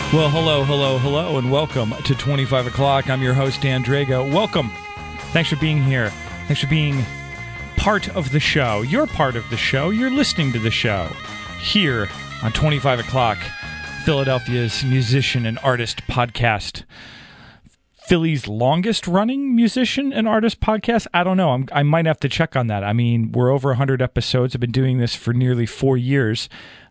Well, hello, and welcome to 25 o'clock. I'm your host, Dan Drago. Welcome. Thanks for being here. Thanks for being part of the show. You're part of the show. You're listening to the show here on 25 o'clock, Philadelphia's musician and artist podcast. Philly's longest-running musician and artist podcast? I don't know. I might have to check on that. I mean, we're over 100 episodes. I've been doing this for nearly 4 years.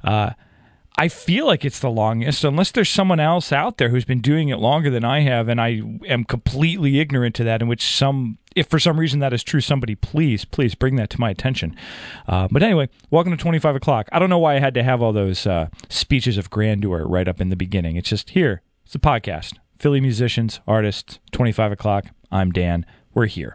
I feel like it's the longest, unless there's someone else out there who's been doing it longer than I have, and I am completely ignorant to that, in which if for some reason that is true, somebody please bring that to my attention. But anyway, welcome to 25 o'clock. I don't know why I had to have all those speeches of grandeur right up in the beginning. It's just here. It's a podcast. Philly musicians, artists, 25 o'clock. I'm Dan. We're here.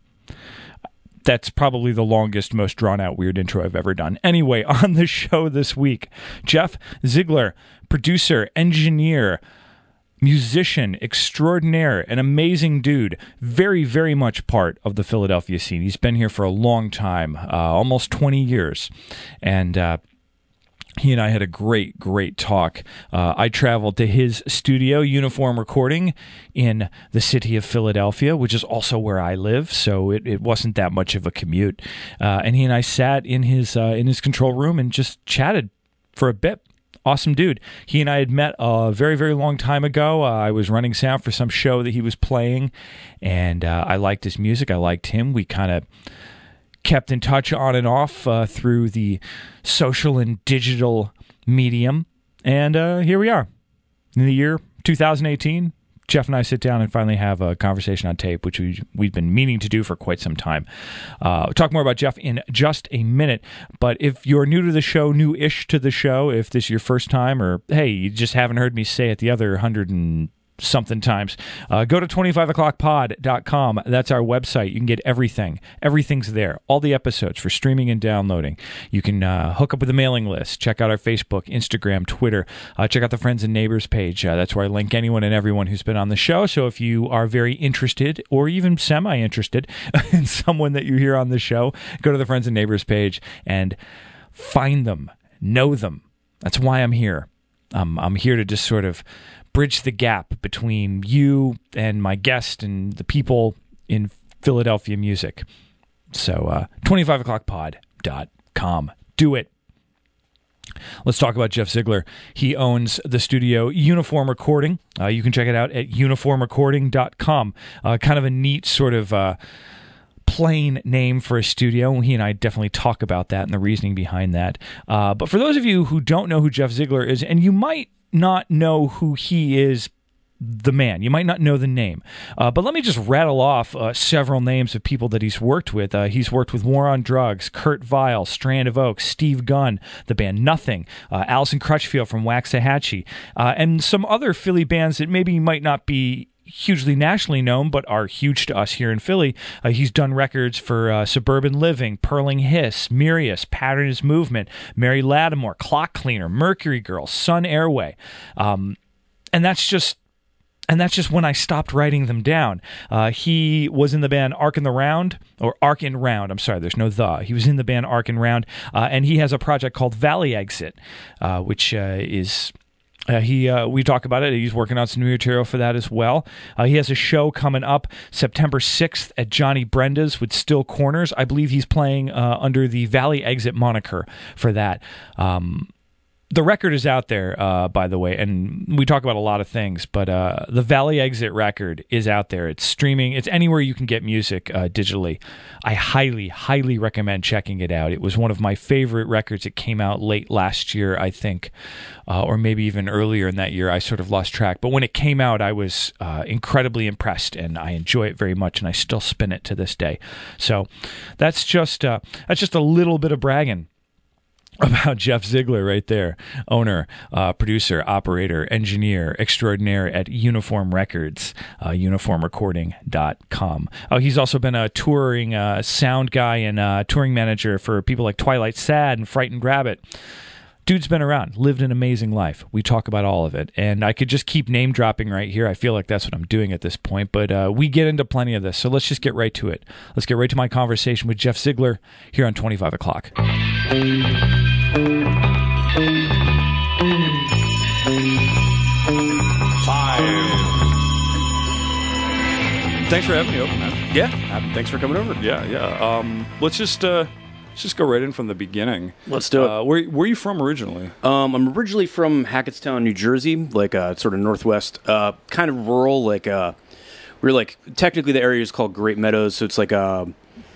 That's probably the longest, most drawn-out weird intro I've ever done. Anyway, on the show this week, Jeff Zeigler, producer, engineer, musician extraordinaire, an amazing dude, very, very much part of the Philadelphia scene. He's been here for a long time, almost 20 years, and he and I had a great talk. I traveled to his studio, Uniform Recording, in the city of Philadelphia, which is also where I live, so it wasn't that much of a commute. And he and I sat in his control room and just chatted for a bit. Awesome dude. He and I had met a very, very long time ago. I was running sound for some show that he was playing, and I liked his music. I liked him. We kind of kept in touch on and off through the social and digital medium. And here we are. In the year 2018, Jeff and I sit down and finally have a conversation on tape, which we've been meaning to do for quite some time. We'll talk more about Jeff in just a minute. But if you're new to the show, new-ish to the show, if this is your first time, or hey, you just haven't heard me say it the other 100 and something times, go to 25o'clockpod.com. That's our website. You can get everything. Everything's there. All the episodes for streaming and downloading. You can hook up with the mailing list. Check out our Facebook, Instagram, Twitter. Check out the Friends and Neighbors page. That's where I link anyone and everyone who's been on the show. So if you are very interested or even semi-interested in someone that you hear on the show, go to the Friends and Neighbors page and find them. Know them. That's why I'm here. I'm here to just sort of bridge the gap between you and my guest and the people in Philadelphia music. So 25o'clockpod.com. Do it. Let's talk about Jeff Zeigler. He owns the studio Uniform Recording. You can check it out at uniformrecording.com. Kind of a neat sort of plain name for a studio. He and I definitely talk about that and the reasoning behind that. But for those of you who don't know who Jeff Zeigler is, and you might not know who he is, the man. You might not know the name. But let me just rattle off several names of people that he's worked with. He's worked with War on Drugs, Kurt Vile, Strand of Oak, Steve Gunn, the band Nothing, Allison Crutchfield from Waxahatchee, and some other Philly bands that maybe might not be hugely nationally known, but are huge to us here in Philly. He's done records for Suburban Living, Purling Hiss, Mirius, Pattern is Movement, Mary Lattimore, Clock Cleaner, Mercury Girl, Sun Airway. And that's just when I stopped writing them down. He was in the band Arc in Round. I'm sorry, there's no the. He was in the band Arc in Round, and he has a project called Valley Exit, which is... we talk about it. He's working on some new material for that as well. He has a show coming up September 6th at Johnny Brenda's with Still Corners. I believe he's playing under the Valley Exit moniker for that. The record is out there, by the way, and we talk about a lot of things, but the Valley Exit record is out there. It's streaming. It's anywhere you can get music digitally. I highly, highly recommend checking it out. It was one of my favorite records. It came out late last year, I think, or maybe even earlier in that year. I sort of lost track. But when it came out, I was incredibly impressed, and I enjoy it very much, and I still spin it to this day. So that's just a little bit of bragging about Jeff Zeigler right there. Owner, producer, operator, engineer extraordinaire at Uniform Records, uniformrecording.com. He's also been a touring sound guy and touring manager for people like Twilight Sad and Frightened Rabbit. Dude's been around, lived an amazing life. We talk about all of it. And I could just keep name dropping right here. I feel like that's what I'm doing at this point. But we get into plenty of this. So let's just get right to it. Let's get right to my conversation with Jeff Zeigler here on 25 O'Clock. Thanks for having me over, man. Yeah, thanks for coming over. Yeah. Let's just go right in from the beginning. Let's do it. Where are you from originally? I'm originally from Hackettstown, New Jersey, like sort of northwest, kind of rural. Like we're like technically the area is called Great Meadows, so it's like a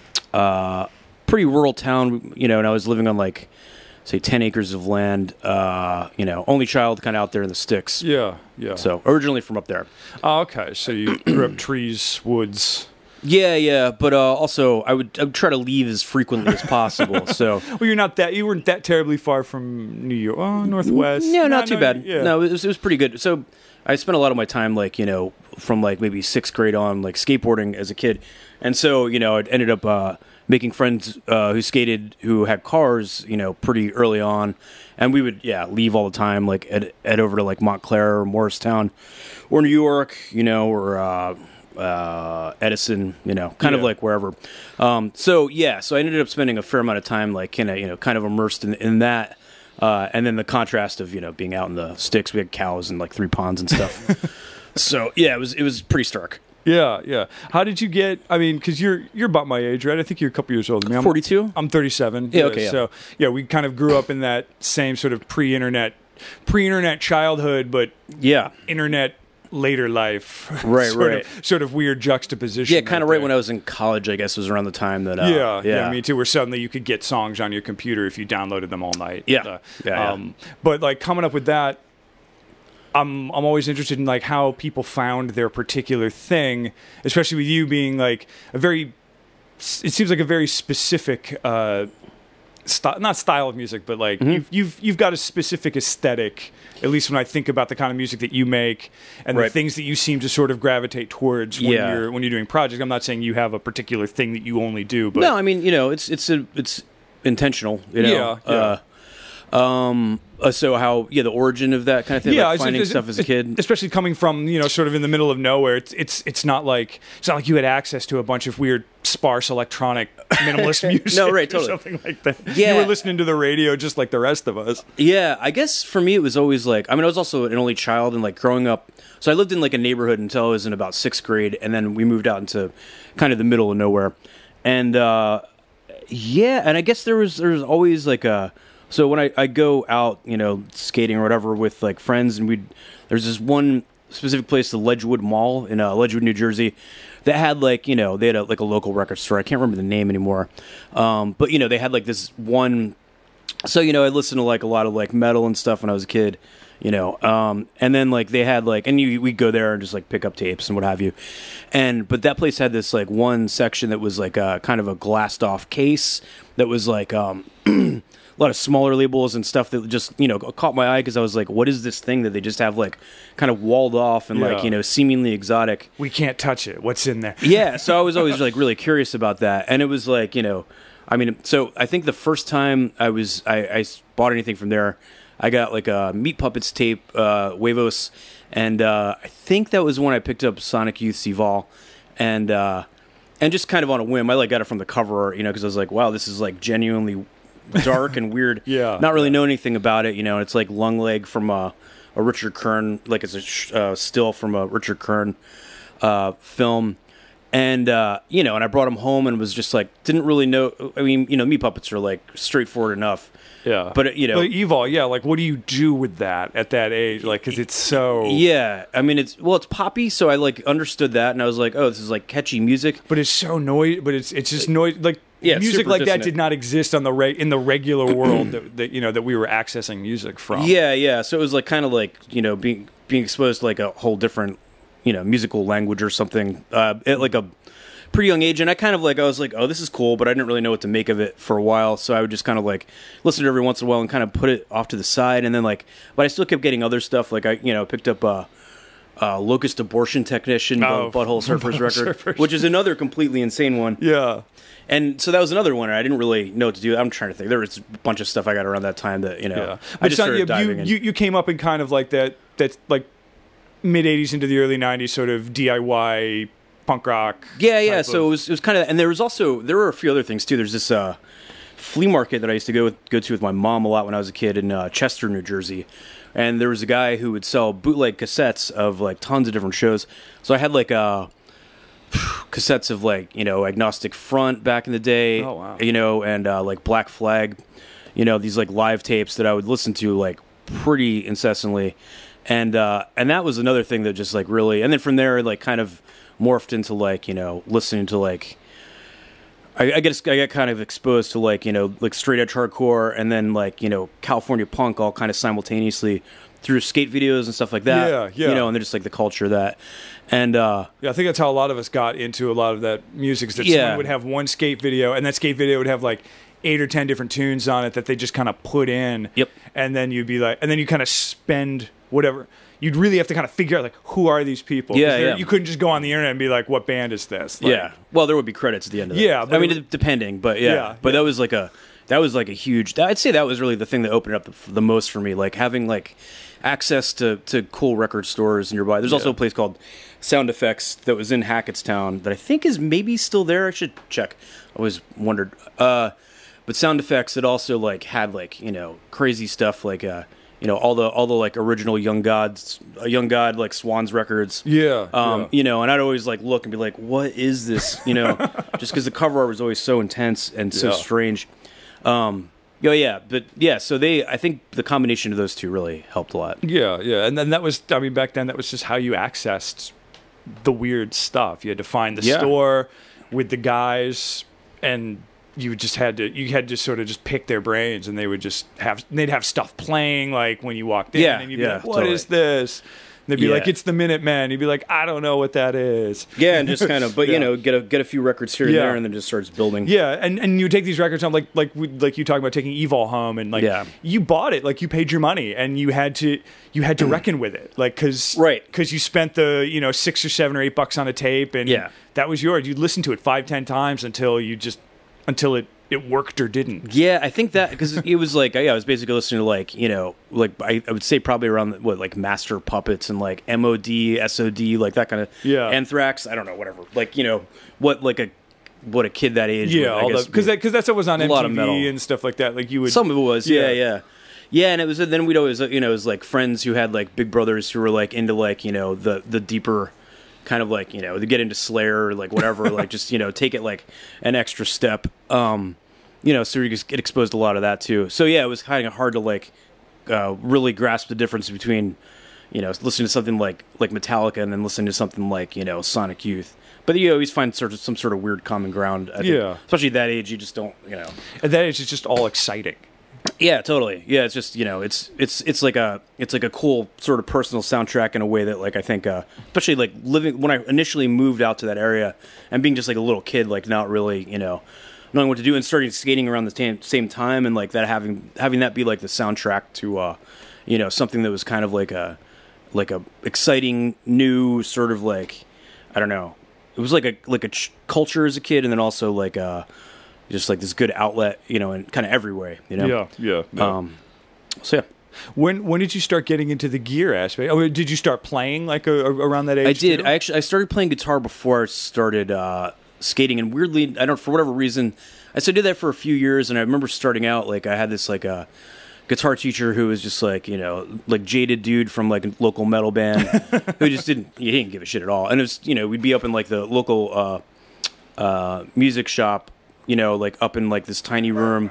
pretty rural town, you know. And I was living on like say 10 acres of land, you know, only child, kind of out there in the sticks. Yeah. So originally from up there. Oh, okay. So you grew up trees, woods. Yeah, but also I would try to leave as frequently as possible. So well, you weren't that terribly far from New York, Northwest. Yeah, not too bad. Yeah. No, it was pretty good. So I spent a lot of my time, like, you know, from like maybe 6th grade on, like skateboarding as a kid, and so you know, I ended up making friends who skated, who had cars, you know, pretty early on, and we would leave all the time, like head over to like Montclair or Morristown or New York, you know, or Edison, you know, kind of like wherever. So I ended up spending a fair amount of time, like, kind of immersed in that. And then the contrast of, you know, being out in the sticks. We had cows and like 3 ponds and stuff. So yeah, it was pretty stark. Yeah. How did you get? I mean, because you're about my age, right? I think you're a couple years older than me. 42. I'm 37. Yeah. Okay. So we kind of grew up in that same sort of pre-internet childhood, but internet later life, right. Sort of weird juxtaposition. Yeah, kind of right when I was in college, I guess, was around the time that. Yeah, me too. Where suddenly you could get songs on your computer if you downloaded them all night. Yeah. But like coming up with that, I'm always interested in like how people found their particular thing, especially with you being like it seems like a very specific not style of music, but like you've got a specific aesthetic, at least when I think about the kind of music that you make and the things that you seem to sort of gravitate towards when you're doing projects. I'm not saying you have a particular thing that you only do, but no, I mean, you know, it's intentional, you know. Yeah. So how the origin of that kind of thing, like finding stuff as a kid, especially coming from, you know, sort of in the middle of nowhere. It's not like you had access to a bunch of weird sparse electronic minimalist music. No, right, totally. Or something like that. Yeah. You were listening to the radio just like the rest of us. Yeah, I guess for me it was always like, I mean, I was also an only child, and like growing up, so I lived in like a neighborhood until I was in about 6th grade, and then we moved out into kind of the middle of nowhere. And and I guess there was always like so when I go out, you know, skating or whatever with like friends, and there's this one specific place, the Ledgewood Mall in Ledgewood, New Jersey, that had like, you know, they had like a local record store. I can't remember the name anymore, but you know, they had like this one. So you know, I listened to like a lot of like metal and stuff when I was a kid, you know, and then like they had like, and we'd go there and just like pick up tapes and what have you, but that place had this like one section that was like kind of a glassed off case that was like a lot of smaller labels and stuff that just, you know, caught my eye because I was like, what is this thing that they just have like kind of walled off and like, you know, seemingly exotic? We can't touch it. What's in there? Yeah, so I was always like really curious about that. And it was like, you know, I mean, so I think the first time I bought anything from there, I got like a Meat Puppets tape, Huevos, and I think that was when I picked up Sonic Youth's Evolve, and just kind of on a whim, I like got it from the cover, you know, because I was like, wow, this is like genuinely dark and weird. Not really know anything about it, you know. It's like Lung Leg from a Richard Kern, like it's a still from a Richard Kern film, and you know, and I brought them home and was just like, didn't really know. I mean, you know, Meat Puppets are like straightforward enough. Yeah, but you know, Evolve. Yeah, like what do you do with that at that age? Like, because it's so. Yeah, I mean, it's poppy, so I like understood that, and I was like, oh, this is like catchy music. But it's so noise. But it's just noise. Like music like dissonant. that did not exist on in the regular world that you know that we were accessing music from. Yeah. So it was like kind of like, you know, being exposed to like a whole different, you know, musical language or something at like a pretty young age, and I was like, oh, this is cool, but I didn't really know what to make of it for a while, so I would just kind of like listen to it every once in a while and kind of put it off to the side, and then like, but I still kept getting other stuff, like I, you know, picked up Locust Abortion Technician, Butthole Surfers record, which is another completely insane one. Yeah. And so that was another one. I didn't really know what to do. I'm trying to think. There was a bunch of stuff I got around that time that, you know, yeah. I just started diving in. You came up in kind of like that like mid-'80s into the early 90s sort of DIY punk rock. Yeah. So it was kind of, and there were a few other things too. There's this flea market that I used to go to with my mom a lot when I was a kid in Chester, New Jersey. And there was a guy who would sell bootleg cassettes of like tons of different shows. So I had like cassettes of like, you know, Agnostic Front back in the day. Oh, wow. You know, and like Black Flag, you know, these like live tapes that I would listen to like pretty incessantly. And that was another thing that just like really, and then from there like kind of morphed into like, you know, listening to like, I guess I got kind of exposed to like, you know, like straight edge hardcore and then like, you know, California punk all kind of simultaneously through skate videos and stuff like that. Yeah. You know, and then just like the culture of that. And yeah, I think that's how a lot of us got into a lot of that music. Is that someone would have one skate video, and that skate video would have like 8 or 10 different tunes on it that they just kind of put in. Yep. And then you'd be like, and then you kind of spend whatever. You'd really have to kind of figure out like, who are these people? Yeah. You couldn't just go on the internet and be like, what band is this? Like, yeah. Well, there would be credits at the end of it. Yeah. I mean, depending, but yeah. But that was like a huge. I'd say that was really the thing that opened up the most for me. Like having like access to cool record stores nearby. There's also a place called Sound Effects that was in Hackettstown that I think is maybe still there. I should check. I always wondered. But Sound Effects, it also like had like, you know, crazy stuff like you know, all the like original Young God like Swans records. Yeah. You know, and I'd always like look and be like, what is this? You know, just because the cover art was always so intense and so strange. But yeah, so I think the combination of those two really helped a lot. Yeah. And then that was, I mean, back then that was just how you accessed the weird stuff. You had to find the store with the guys, and you had to sort of just pick their brains, and they'd have stuff playing like when you walked in, and you'd be like, "What is this?" And they'd be like, "It's the Minutemen." You'd be like, "I don't know what that is." Yeah, and just kind of, but you know, get a few records here and there, and then just starts building. Yeah, and you take these records home, like you talk about taking Evil home, and like you bought it, like you paid your money, and you had to reckon with it, like because you spent the $6 or $7 or $8 on a tape, and that was yours. You'd listen to it 5-10 times until it worked or didn't. Yeah, I think that because it was like I was basically listening to like, you know, like I would say probably around like Master Puppets and like MOD, SOD, like that kind of Anthrax. I don't know, whatever. Like, you know, what a kid that age. Yeah, because that's what was on MTV and stuff like that. Like you would some of it was yeah. And it was then we'd always it was like friends who had like big brothers who were like into like, you know, the deeper kind of like, you know, to get into Slayer or like whatever, like just, you know, take it like an extra step. You know, so you just get exposed to a lot of that too. So yeah, it was kind of hard to like really grasp the difference between, you know, listening to something like Metallica and then listening to something like, you know, Sonic Youth. But you always find some sort of weird common ground. I think. Especially at that age, you just don't, you know. At that age, it's just all exciting. Yeah, totally. Yeah, it's just, you know, it's like a cool sort of personal soundtrack in a way that like I think especially like living when I initially moved out to that area and being just like a little kid, like not really, you know, knowing what to do and starting skating around the same time and like that having that be like the soundtrack to you know, something that was kind of like a exciting new sort of like, I don't know. It was like a culture as a kid, and then also like just like this good outlet, you know, in kind of every way, you know. Yeah. So yeah. When did you start getting into the gear aspect? Oh, did you start playing like around that age? I did. Too? I started playing guitar before I started skating, and weirdly, I don't for whatever reason, I did that for a few years, and I remember starting out like I had this like a guitar teacher who was just like, you know, like jaded dude from like a local metal band who just didn't give a shit at all, and it was, you know, we'd be up in like the local music shop, you know, like up in like this tiny room.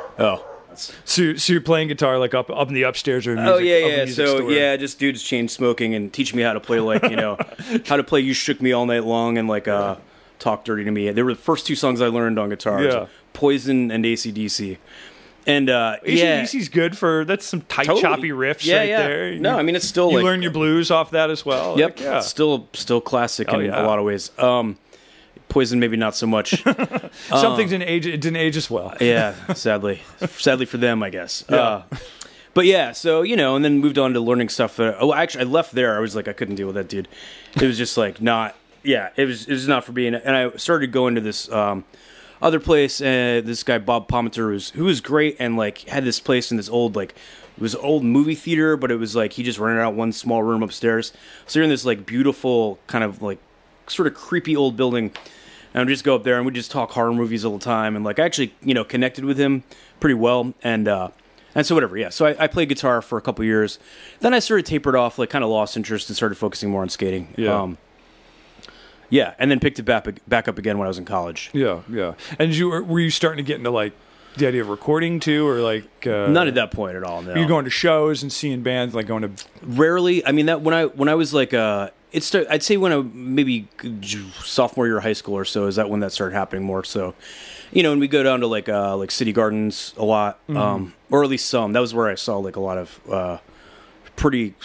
So you're playing guitar like up in the upstairs or music, so store. just dudes chain smoking and teaching me how to play like, you know, how to play You Shook Me All Night Long and like Talk Dirty to Me. They were the first two songs I learned on guitar. Yeah. Poison and AC/DC. And AC/DC's good for, that's some tight choppy riffs there. No, I mean it's still you like, learn your blues off that as well. Yep. Like, still classic in a lot of ways. Poison maybe not so much. Some things it didn't age as well. Yeah, sadly for them, I guess. Yeah. But yeah, so, you know, and then moved on to learning stuff. Actually, I left there. I was like, I couldn't deal with that dude. It was just like not. Yeah, it was not for being. And I started going to this other place. This guy Bob Palmenter, who was great, and like had this place in this old like. It was an old movie theater, but it was like he just rented out one small room upstairs. So you're in this like beautiful kind of like sort of creepy old building. And I'd just go up there and we'd just talk horror movies all the time. And like I actually, you know, connected with him pretty well. And so whatever, yeah. So I played guitar for a couple years. Then I sort of tapered off, like kind of lost interest and started focusing more on skating. Yeah. Yeah, and then picked it back up again when I was in college. Yeah. And were you starting to get into like the idea of recording too, or like not at that point at all? No. You're going to shows and seeing bands, like going to rarely. I mean, that when I was like I'd say when I maybe sophomore year of high school or so is that when that started happening more. So, and we go down to like City Gardens a lot, or at least some. That was where I saw like a lot of pretty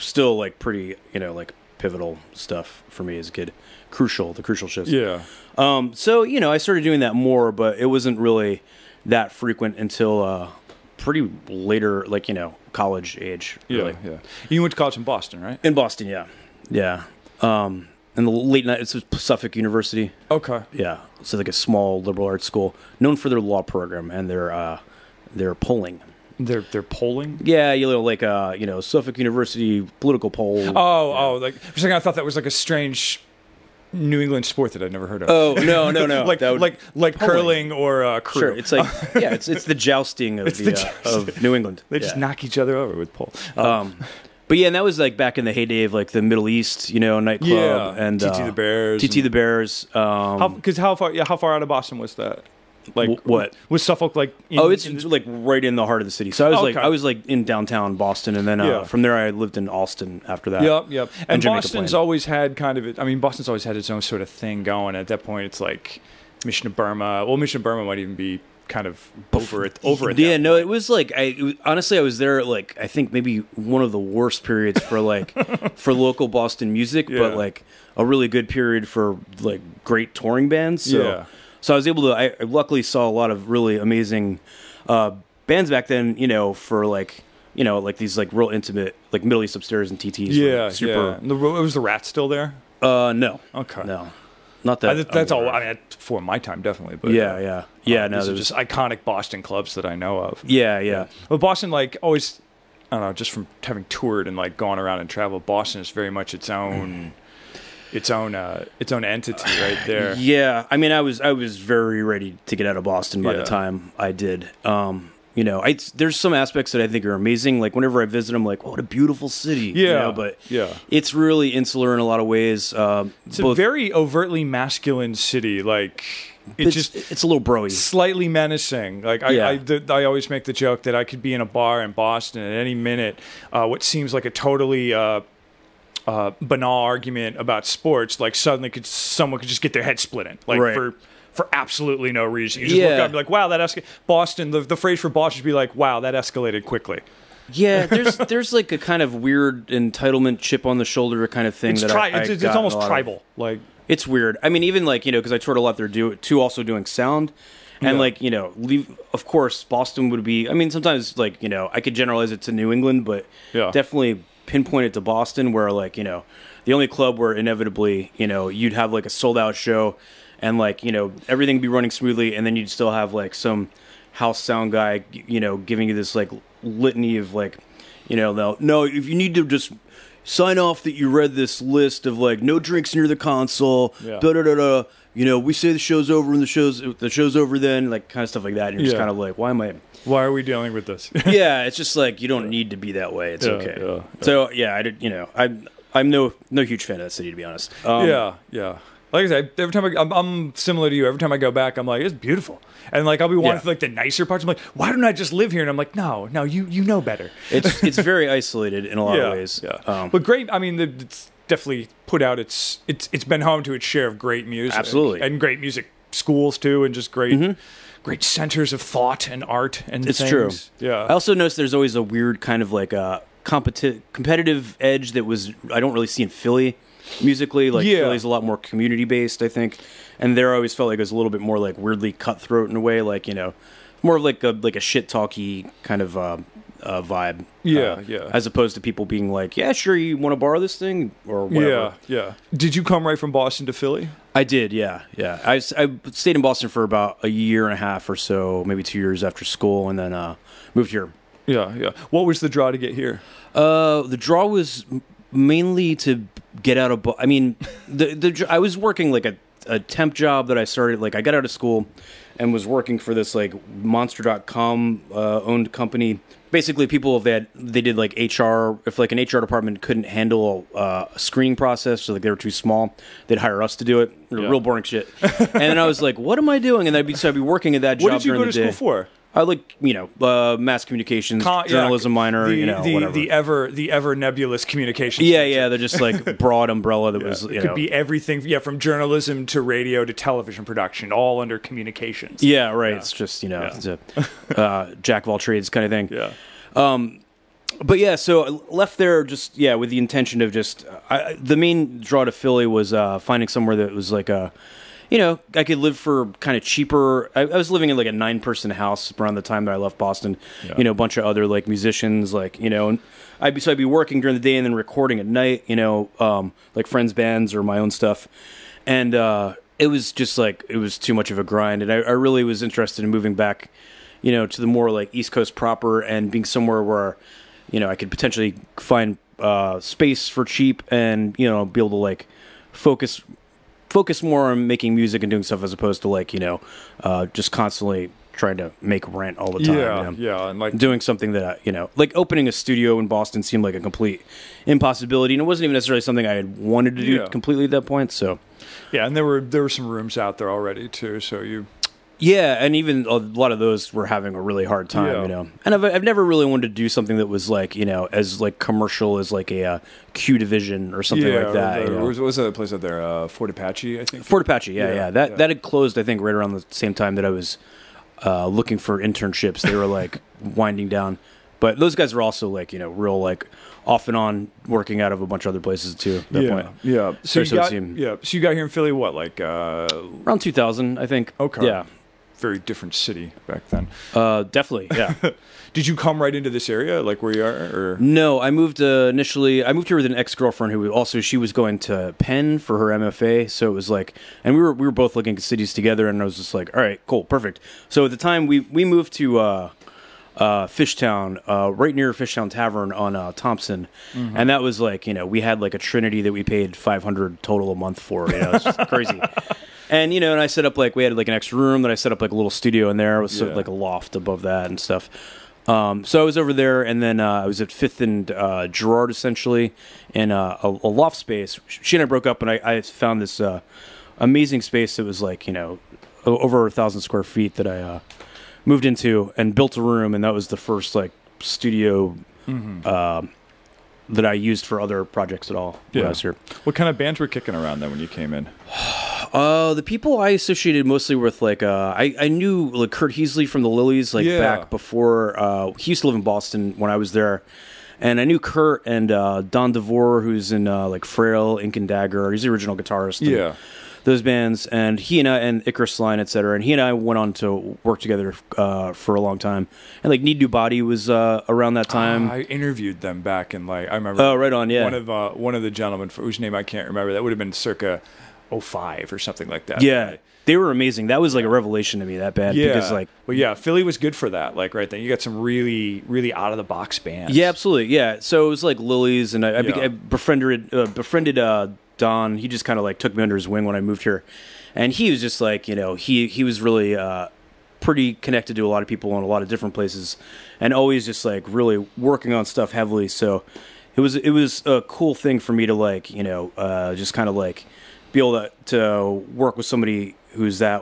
like pivotal stuff for me as a kid. The crucial shows. Yeah. So I started doing that more, but it wasn't really that frequent until pretty later, like college age. Really. Yeah. You went to college in Boston, right? In Boston, yeah. In the late night, it's Suffolk University. Okay. Yeah, so like a small liberal arts school known for their law program and their polling. They're polling? Yeah, like Suffolk University political poll. Like for a second I thought that was like a strange New England sport that I'd never heard of. Oh no! like curling or crew. Sure, it's like it's the jousting of of New England. They just knock each other over with pole. But yeah, and that was like back in the heyday of like the Middle East, nightclub and TT the Bears. The Bears. Because how far out of Boston was that? Like what was Suffolk like? It's like right in the heart of the city. So I was like in downtown Boston, and then from there I lived in Allston after that. Yep. And Boston's always had Boston's always had its own sort of thing going. At that point, it's like Mission to Burma. Well, Mission to Burma might even be kind of over it. Yeah, no, it was like honestly I was there like I think maybe one of the worst periods for like for local Boston music, but like a really good period for like great touring bands. So I was able to. I luckily saw a lot of really amazing bands back then. For like these like real intimate like Middle East Upstairs and TTs. Yeah, super. Yeah. Was the Rat still there? No. Okay. No. Not that. That's all. I mean, for my time, definitely. But yeah. No, these are just iconic Boston clubs that I know of. Yeah. Well, Boston, like always, I don't know, just from having toured and like gone around and traveled, Boston is very much its own entity right there. Yeah, I mean, I was very ready to get out of Boston by the time I did. There's some aspects that I think are amazing. Like whenever I visit, I'm like, what a beautiful city. But it's really insular in a lot of ways. It's a very overtly masculine city. Like it's a little broy, slightly menacing. Like I always make the joke that I could be in a bar in Boston at any minute. What seems like a totally banal argument about sports, like suddenly someone could just get their head split in, like for absolutely no reason. You just look up and be like, wow, that escalated. Boston, the phrase for Boston should be like, wow, that escalated quickly. Yeah, there's like a kind of weird entitlement chip on the shoulder kind of thing. It's almost tribal. Like it's weird. I mean, even like because I toured a lot there too, also doing sound. And of course, Boston would be. I mean, sometimes like I could generalize it to New England, but definitely pinpoint it to Boston, where like the only club where inevitably you'd have like a sold out show, and like everything would be running smoothly, and then you'd still have like some house sound guy giving you this like litany of like no, if you need to just sign off that you read this list of like no drinks near the console, we say the show's over and the show's over then, like kind of stuff like that. And you're just kind of like, why are we dealing with this? Yeah, it's just like you don't need to be that way. It's okay. Yeah. So I did. I'm no huge fan of that city, to be honest. Yeah. Like I said, every time I'm similar to you. Every time I go back, I'm like, it's beautiful, and like I'll be wanting for like the nicer parts. I'm like, why don't I just live here? And I'm like, no, you know better. It's very isolated in a lot of ways. Yeah, but great. I mean, it's definitely put out it's been home to its share of great music. Absolutely. And great music schools too, and just great centers of thought and art and it's things. True. Yeah. I also noticed there's always a weird kind of like a competitive edge that I don't really see in Philly musically. Like Philly's a lot more community based, I think, and there I always felt like it was a little bit more like weirdly cutthroat in a way, like more of like a shit talky kind of vibe. As opposed to people being like, yeah, sure, you want to borrow this thing or whatever. Yeah. Did you come right from Boston to Philly? I did, yeah. I stayed in Boston for about a year and a half or so, maybe 2 years after school, and then moved here. Yeah. What was the draw to get here? The draw was mainly to get out of. I mean, I was working like a temp job that I started. Like I got out of school, and was working for this like Monster.com owned company. Basically, people that they did like HR. If like an HR department couldn't handle a screening process, so like they were too small, they'd hire us to do it. Real boring shit. And then I was like, "What am I doing?" And I'd be working at that job. What did you go to school for? I mass communications, journalism minor, whatever. The ever nebulous communications. Yeah, they're just like broad umbrella that was, it could be everything, from journalism to radio to television production, all under communications. Yeah, right. Yeah. It's just, it's a jack of all trades kind of thing. Yeah. But yeah, so I left there just, with the intention of just, the main draw to Philly was finding somewhere that was like a, I could live for kind of cheaper. I was living in like a 9-person house around the time that I left Boston. Yeah. A bunch of other like musicians, and I'd be working during the day and then recording at night. Like friends' bands or my own stuff, and it was just like it was too much of a grind. And I really was interested in moving back, to the more like East Coast proper and being somewhere where, I could potentially find space for cheap and be able to like focus more on making music and doing stuff as opposed to like just constantly trying to make rent all the time. And like doing something that like opening a studio in Boston seemed like a complete impossibility, and it wasn't even necessarily something I had wanted to do completely at that point. So and there were some rooms out there already too. So you. Yeah, and even a lot of those were having a really hard time, And I've never really wanted to do something that was like, as like commercial as like a Q Division or something like that. What was that place out there? Fortapache, I think. Fortapache, yeah. That had closed, I think, right around the same time that I was looking for internships. They were like winding down, but those guys were also like real like off and on working out of a bunch of other places too. At that point. Yeah. So you got here in Philly. What around 2000, I think. Okay. Yeah. Very different city back then. Definitely, yeah. Did you come right into this area, like where you are? Or? No, I moved initially. I moved here with an ex-girlfriend who she was going to Penn for her MFA. So it was like, and we were both looking at cities together, and I was just like, all right, cool, perfect. So at the time, we moved to Fishtown, right near Fishtown Tavern on Thompson, and that was like we had like a Trinity that we paid $500 total a month for. It's just crazy. And, and I set up, we had, an extra room that I set up, a little studio in there. It was, a loft above that and stuff. So I was over there, and then I was at 5th and Girard, essentially, in a loft space. She and I broke up, and I found this amazing space that was, over 1,000 square feet that I moved into and built a room, and that was the first, studio that I used for other projects at all when I was here. What kind of bands were kicking around then when you came in? The people I associated mostly with, I knew Kurt Heasley from the Lilies, back before, he used to live in Boston when I was there, and I knew Kurt and Don DeVore, who's in, Frail, Ink and Dagger. He's the original guitarist. Yeah. Those bands, and he and I, and Icarus Line, etc. And he and I went on to work together for a long time. And Need New Body was around that time. I interviewed them back in I remember. Oh, right on, yeah. One of the gentlemen whose name I can't remember. That would have been circa 05 or something like that. Yeah, they were amazing. That was a revelation to me, that band. Yeah, because Philly was good for that. Right then, you got some really, really out of the box bands. Yeah, absolutely. Yeah, so it was Lilies, and I befriended Don. He just kind of took me under his wing when I moved here, and he was just he was really pretty connected to a lot of people in a lot of different places, and always just really working on stuff heavily. So it was a cool thing for me to just kind of be able to work with somebody who's that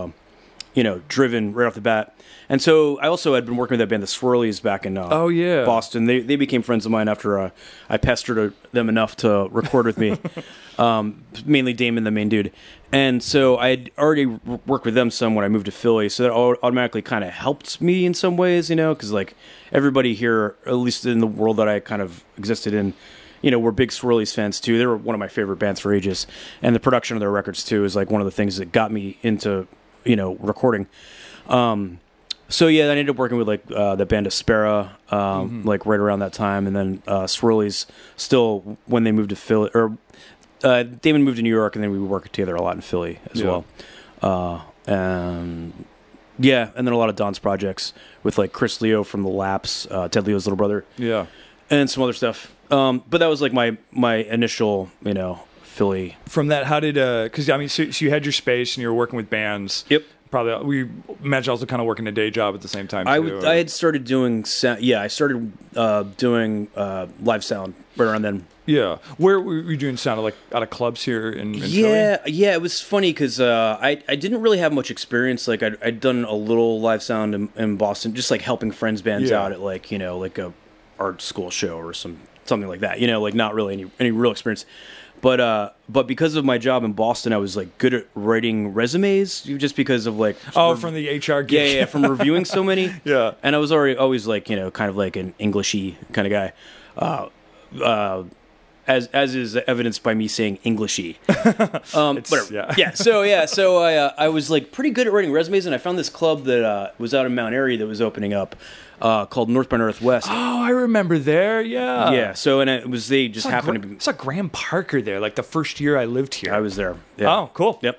driven right off the bat. And so I also had been working with that band, the Swirlies, back in Boston. They became friends of mine after I pestered them enough to record with me, mainly Damon, the main dude. And so I had already worked with them some when I moved to Philly, so that automatically kind of helped me in some ways, because everybody here, at least in the world that I kind of existed in, we're big Swirlies fans too. They were one of my favorite bands for ages, and the production of their records too is one of the things that got me into recording. So I ended up working with the band Aspera, right around that time, and then Swirlies still when they moved to Philly, or Damon moved to New York, and then we worked together a lot in Philly as well. And then a lot of Don's projects with Chris Leo from the Laps, Ted Leo's little brother, and some other stuff. But that was my initial Philly. From that, how did so you had your space and you were working with bands. Yep. probably we imagine also kind of working a day job at the same time. I had started doing I started doing live sound right around then. Yeah, where were you doing sound? Like out of clubs here in Philly? Yeah. It was funny because I didn't really have much experience. Like I'd done a little live sound in Boston, just like helping friends bands out at like like a art school show or something like that. Like not really any real experience. But because of my job in Boston, I was like good at writing resumes, just because of like from the HR gig. Yeah, from reviewing so many. Yeah, and I was always like kind of like an Englishy kind of guy. As is evidenced by me saying Englishy. Whatever. So I was like pretty good at writing resumes, and I found this club that was out in Mount Airy that was opening up called North by Northwest. Oh, I remember there. Yeah. Yeah. So they just happened to be. I saw Graham Parker there. Like the first year I lived here, I was there. Yeah. Oh, cool. Yep.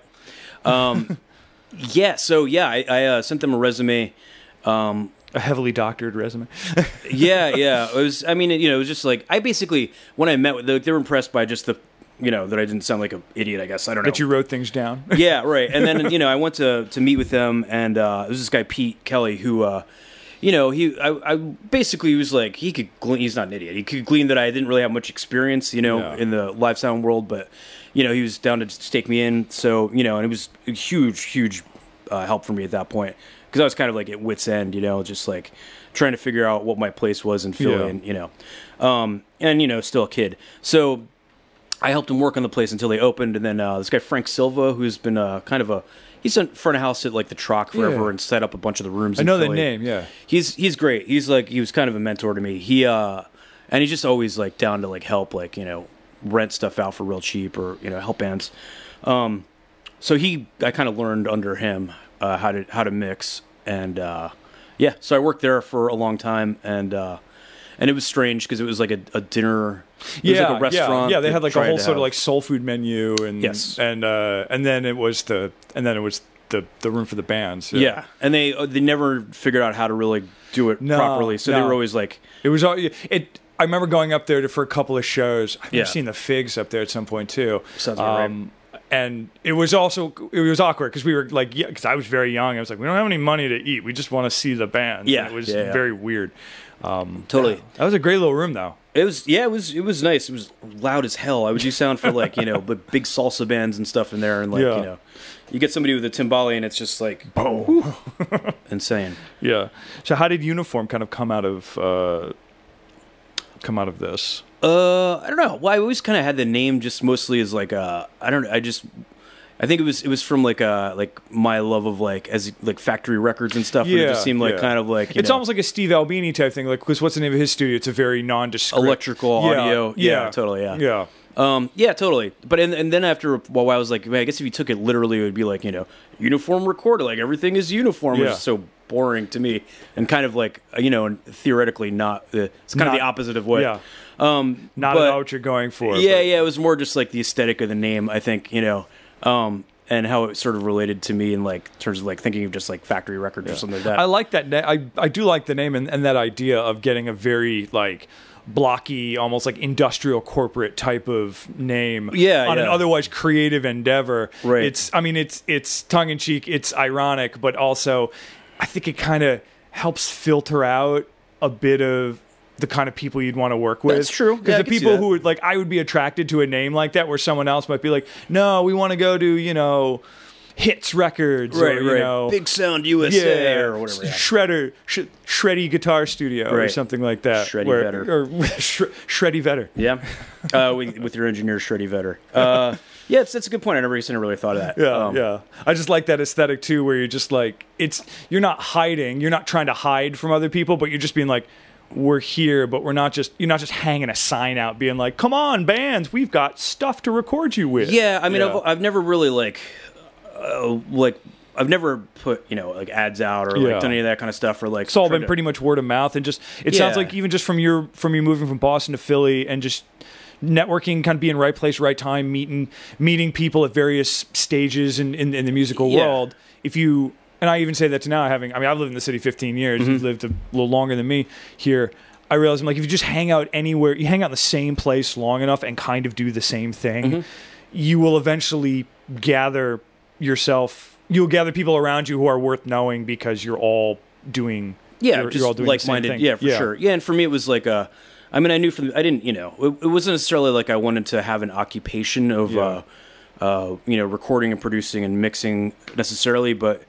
Yeah. So I sent them a resume. A heavily doctored resume. Yeah. It was. I mean, it was just like I basically when I met with they were impressed by just the that I didn't sound like an idiot. I guess I don't know that you wrote things down. Yeah, right. And then I went to meet with them, and it was this guy Pete Kelly who. I basically was like he could glean, he's not an idiot. He could glean that I didn't really have much experience, in the live sound world, but he was down to just take me in. So and it was a huge help for me at that point. Because I was kind of like at wit's end, just like trying to figure out what my place was in Philly, and still a kid. So I helped him work on the place until they opened, and then this guy Frank Silva, who's been he's done front of house at like the Troc forever and set up a bunch of the rooms. I know Philly. the name, yeah. He's great. He was kind of a mentor to me. And he's just always like down to like help, like rent stuff out for real cheap or help bands. So I kind of learned under him. How to mix, and so I worked there for a long time, and it was strange because it was like a dinner, it was like a restaurant. Yeah, they had like a whole sort of like soul food menu, and and then it was the room for the bands. Yeah, and they never figured out how to really do it properly, so they were always like it was all it. I remember going up there for a couple of shows. I've seen the Figs up there at some point too. Sounds right. And it was awkward because we were like, because I was very young. I was like, we don't have any money to eat. We just want to see the band. Yeah, and it was very weird. Totally. Yeah. That was a great little room, though. It was nice. It was loud as hell. I would do sound for like big salsa bands and stuff in there, and like you get somebody with a timbale and it's just like boom, insane. Yeah. So how did Uniform kind of come out of this? I don't know. Well, I always kind of had the name just mostly as like I don't know. I think it was from like my love of like factory records and stuff. Yeah, and it just seemed like kind of like it's almost like a Steve Albini type thing. Like, because what's the name of his studio? It's a very nondescript electrical audio. Yeah, totally. Yeah. Totally. But and then after a while, I was like, man, I guess if you took it literally, it would be like uniform recorder. Like everything is uniform, which is so boring to me, and kind of like theoretically not. It's kind of the opposite of what. Yeah. Not at all what you're going for. Yeah, it was more just like the aesthetic of the name, I think, and how it sort of related to me in like terms of like thinking of just like factory records or something like that. I like that. I do like the name and that idea of getting a very like blocky, almost like industrial corporate type of name on an otherwise creative endeavor. Right. It's tongue in cheek, it's ironic, but also I think it kind of helps filter out a bit of the kind of people you'd want to work with. That's true. Because the people who would I would be attracted to a name like that where someone else might be like, no, we want to go to, Hits Records or, Big Sound USA or whatever. Shreddy Guitar Studio or something like that. Shreddy Vetter. Or Shreddy Vetter. Yeah. With your engineer, Shreddy Vetter. It's a good point. I never really thought of that. Yeah. I just like that aesthetic too, where you're just like, you're not hiding. You're not trying to hide from other people, but you're just being like, we're here, but you're not just hanging a sign out being like, come on, bands, we've got stuff to record you with. Yeah, I mean, I've never really I've never put like ads out or done any of that kind of stuff or like. It's all been pretty much word of mouth, and just it sounds like even just from you moving from Boston to Philly and just networking, kind of being right place, right time, meeting people at various stages in the musical world. And I even say that to now, I've lived in the city 15 years. Mm-hmm. You've lived a little longer than me here. I realize I'm like, if you just hang out anywhere, you hang out in the same place long enough and kind of do the same thing, you will eventually gather yourself, you'll gather people around you who are worth knowing because you're all doing you're all doing like-minded. the same thing. Yeah, for sure. Yeah, and for me it was like I mean, I knew I didn't, it wasn't necessarily like I wanted to have an occupation of recording and producing and mixing necessarily, but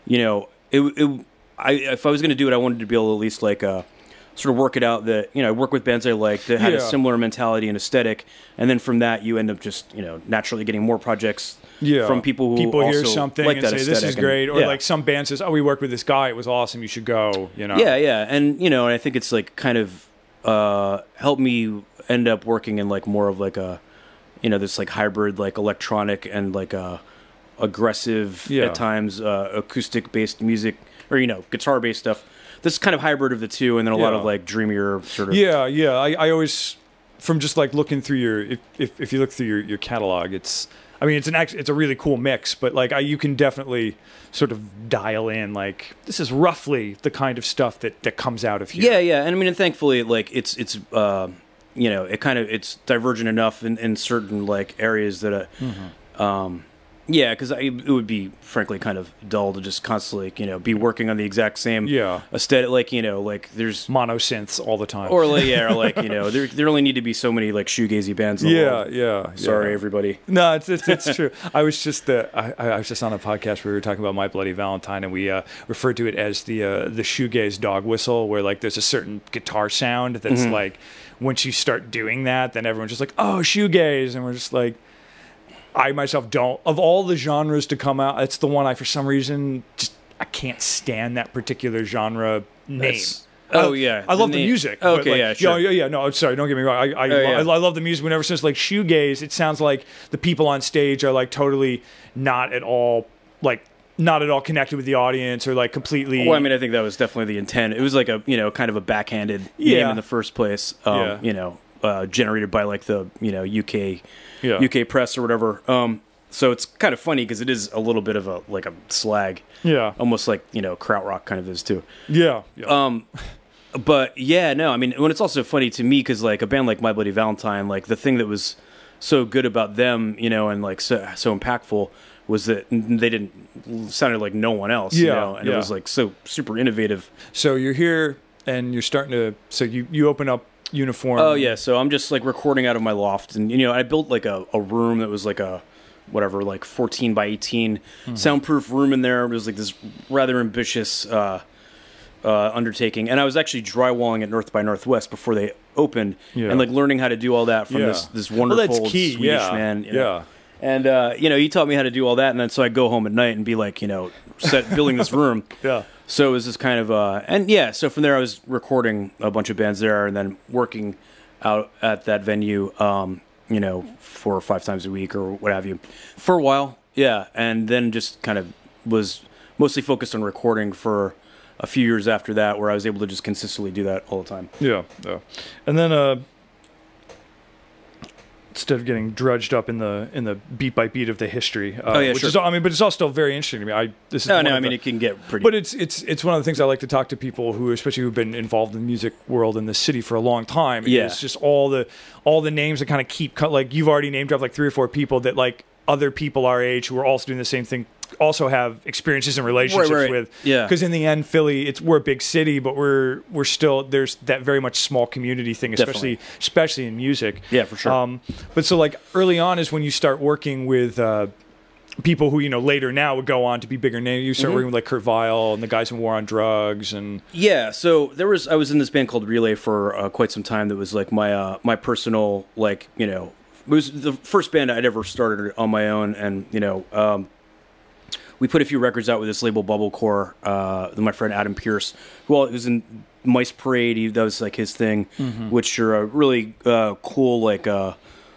if I was going to do it, I wanted to be able to at least like sort of work it out that I work with bands I like that had a similar mentality and aesthetic, and then from that you end up just naturally getting more projects from people who also hear something like and that say aesthetic. this is great, or like some band says, oh, we worked with this guy, it was awesome, you should go. And and I think it's like kind of helped me end up working in like more of like a this like hybrid like electronic and like aggressive at times acoustic based music or guitar based stuff. This kind of hybrid of the two, and then a lot of like dreamier sort of. I always, from just like looking through your, if you look through your catalog, it's a really cool mix, but like you can definitely sort of dial in like this is roughly the kind of stuff that comes out of here. And I mean, and thankfully, like it's it's divergent enough in certain like areas that because it would be frankly kind of dull to just constantly be working on the exact same aesthetic, like there's monosynths all the time, or there only need to be so many like shoegazy bands in the world. Sorry everybody. No, it's true. I was just I was just on a podcast where we were talking about My Bloody Valentine, and we referred to it as the shoegaze dog whistle, where like there's a certain guitar sound that's like once you start doing that, then everyone's just like, oh, shoegaze, and we're just like, I myself don't. Of all the genres to come out, it's the one I, for some reason, I can't stand that particular genre name. I love the music. Okay, sure. No, I'm sorry. Don't get me wrong. I love the music. Whenever since like shoegaze, it sounds like the people on stage are like totally not at all connected with the audience or like completely. Well, I mean, I think that was definitely the intent. It was like a kind of a backhanded name in the first place. Generated by like the UK press or whatever. So it's kind of funny because it is a little bit of a slag. Yeah. Almost like krautrock kind of is too. Yeah. But I mean, when it's also funny to me because like a band like My Bloody Valentine, like the thing that was so good about them, and like so impactful was that they didn't sounded like no one else. And it was like so super innovative. So you're here and you're starting to. So you open up Uniform. Oh yeah, so I'm just like recording out of my loft, and I built like a room that was like a 14 by 18 soundproof room in there. It was like this rather ambitious undertaking, and I was actually drywalling at North by Northwest before they opened, and like learning how to do all that from this wonderful Swedish man. And he taught me how to do all that, and then so I'd go home at night and be like, building this room. So it was this kind of so from there I was recording a bunch of bands there, and then working out at that venue, 4 or 5 times a week or what have you, for a while. And then just kind of was mostly focused on recording for a few years after that, where I was able to just consistently do that all the time. And then instead of getting drudged up in the beat by beat of the history, which is, I mean, but it's all still very interesting to me. It can get pretty. But it's one of the things I like to talk to people especially who've been involved in the music world in the city for a long time. It's just all the names that kind of keep like you've already named up like 3 or 4 people that like other people our age who are also doing the same thing also have experiences and relationships with. Because in the end, Philly, we're a big city, but we're still, there's that very much small community thing, especially in music. Yeah, for sure. But so like early on is when you start working with people who later now would go on to be bigger names. You start working with like Kurt Weill and the guys in War on Drugs and so I was in this band called Relay for quite some time. That was like my personal it was the first band I'd ever started on my own, and we put a few records out with this label Bubblecore. My friend Adam Pierce, who was in Mice Parade, that was like his thing, which are a really cool, like sort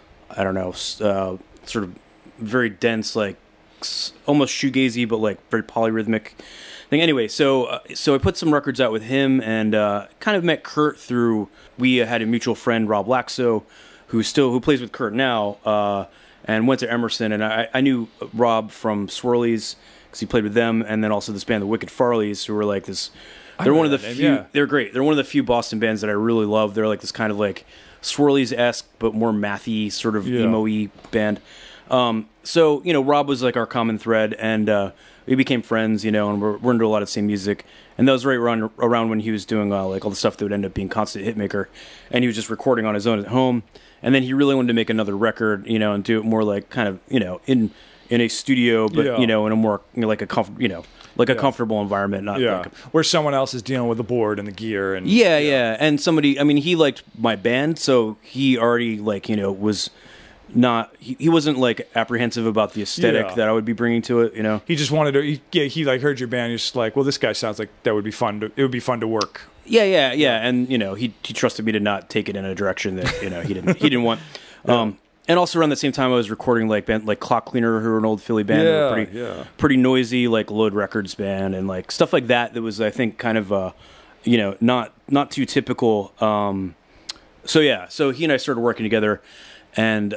of very dense, like almost shoegazy, but like very polyrhythmic thing. Anyway, so I put some records out with him, and kind of met Kurt through. We had a mutual friend, Rob Laxo, who plays with Kurt now, and went to Emerson, and I knew Rob from Swirlies because he played with them, and then also this band, the Wicked Farleys, who were like this. They're one of the few. They're great. They're one of the few Boston bands that I really love. They're like this kind of like Swirlies-esque, but more mathy, sort of emo-y band. So, Rob was like our common thread, and we became friends, and we're into a lot of the same music. And that was right around when he was doing like all the stuff that would end up being Constant Hitmaker, and he was just recording on his own at home. And then he really wanted to make another record, and do it more like kind of, in a studio, but in a more like a comfortable environment, not like where someone else is dealing with the board and the gear and and somebody. I mean, he liked my band, so he already was not. He wasn't like apprehensive about the aesthetic that I would be bringing to it. He just wanted to. He like heard your band. He's just like, well, this guy sounds like that would be fun. It would be fun to work. Yeah, and he trusted me to not take it in a direction that he didn't want. And also around the same time, I was recording like Clock Cleaner, who were an old Philly band, pretty noisy, like Load Records band, and like stuff like that. That was, I think, kind of not too typical. So he and I started working together, and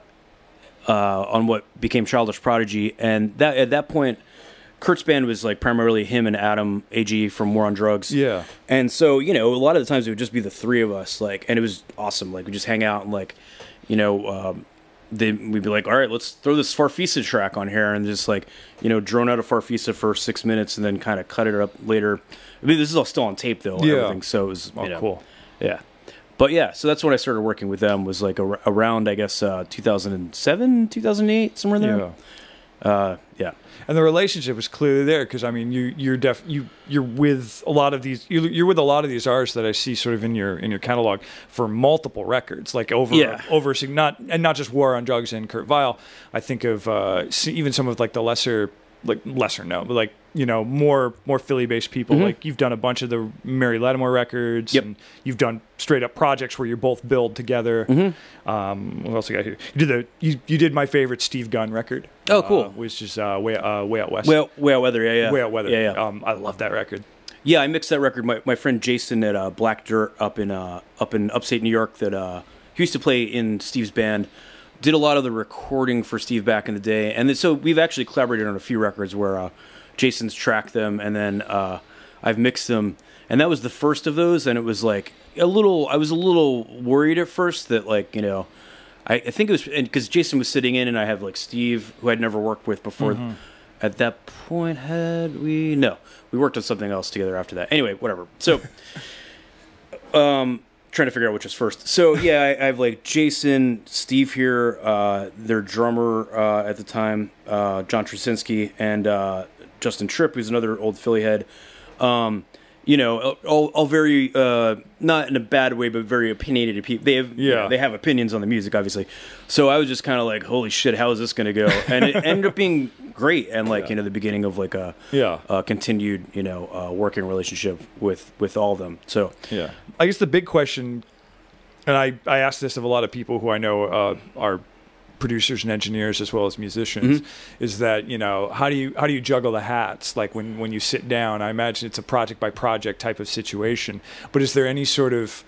on what became Childish Prodigy, and that at that point, Kurt's band was like primarily him and Adam AG from War on Drugs. Yeah. And so, a lot of the times it would just be the three of us, like, and it was awesome. Like, we just hang out and like, we'd be like, all right, let's throw this Farfisa track on here, and just like, drone out a Farfisa for 6 minutes and then kind of cut it up later. I mean, this is all still on tape though. Yeah. Everything. So it was, cool. Yeah. But yeah, so that's when I started working with them, was like around, I guess, 2007, 2008, somewhere there. Yeah. And the relationship was clearly there, because I mean, you're with a lot of these artists that I see sort of in your catalog for multiple records, like over not just War on Drugs and Kurt Weill. I think of even some of like the lesser known, but like more Philly based people. Mm-hmm. Like you've done a bunch of the Mary Lattimore records, and you've done straight up projects where you're both billed together. Mm-hmm. What else I got here? You did my favorite Steve Gunn record. Oh, cool. Which is Way Out West. Way Out Weather, yeah. Way Out Weather. Yeah. I love that record. Yeah, I mixed that record. My friend Jason at Black Dirt up in upstate New York, that he used to play in Steve's band, did a lot of the recording for Steve back in the day, and so we've actually collaborated on a few records where Jason's tracked them, and then I've mixed them, and that was the first of those. And it was like I was a little worried at first that I think it was because Jason was sitting in, and I have like Steve, who I'd never worked with before. Mm-hmm. At that point, we worked on something else together after that. Anyway, whatever. So, trying to figure out which was first. So yeah, I have like Jason, Steve here, their drummer at the time, John Trasinski, and Justin Tripp, who's another old Philly head. All very not in a bad way, but very opinionated people. They have they have opinions on the music, obviously. So I was just kind of like, holy shit, how is this going to go? And it ended up being great, and like the beginning of like a continued working relationship with all of them. So I guess the big question, and I ask this of a lot of people who I know are producers and engineers as well as musicians, mm-hmm. is that how do you juggle the hats, like when you sit down? I imagine it's a project by project type of situation, but is there any sort of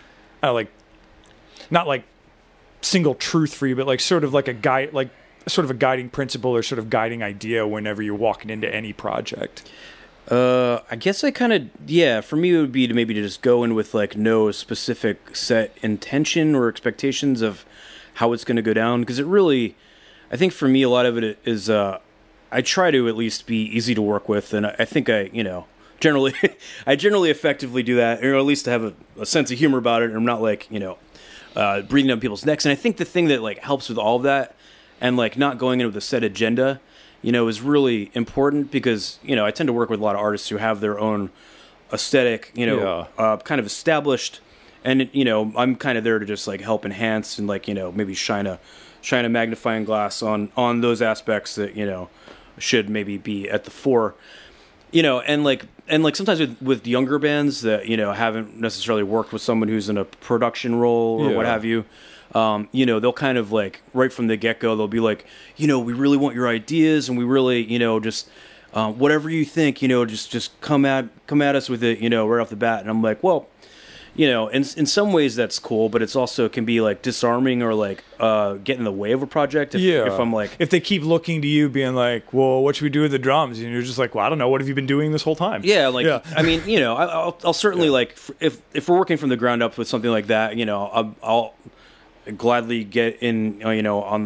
not like single truth for you, but like sort of like a guide, like sort of a guiding principle or sort of guiding idea whenever you're walking into any project? I guess I kind of, for me it would be to maybe just go in with like no specific set intention or expectations of how it's going to go down, because it really, I think for me a lot of it is I try to at least be easy to work with, and I think I generally effectively do that, or at least to have a sense of humor about it, and I'm not like breathing down people's necks. And I think the thing that like helps with all of that, and like not going in with a set agenda, is really important, because I tend to work with a lot of artists who have their own aesthetic, kind of established. And I'm kind of there to just like help enhance and like maybe shine a magnifying glass on those aspects that should maybe be at the fore, and like sometimes with younger bands that haven't necessarily worked with someone who's in a production role or what have you, they'll kind of like right from the get go they'll be like, we really want your ideas, and we really just whatever you think, just come at us with it, right off the bat. And I'm like, well, in some ways that's cool, but it's also can be like disarming or like get in the way of a project. If I'm like, if they keep looking to you, being like, well, what should we do with the drums? And you're just like, well, I don't know. What have you been doing this whole time? Yeah, like I mean, I'll certainly like if we're working from the ground up with something like that, I'll gladly get in, on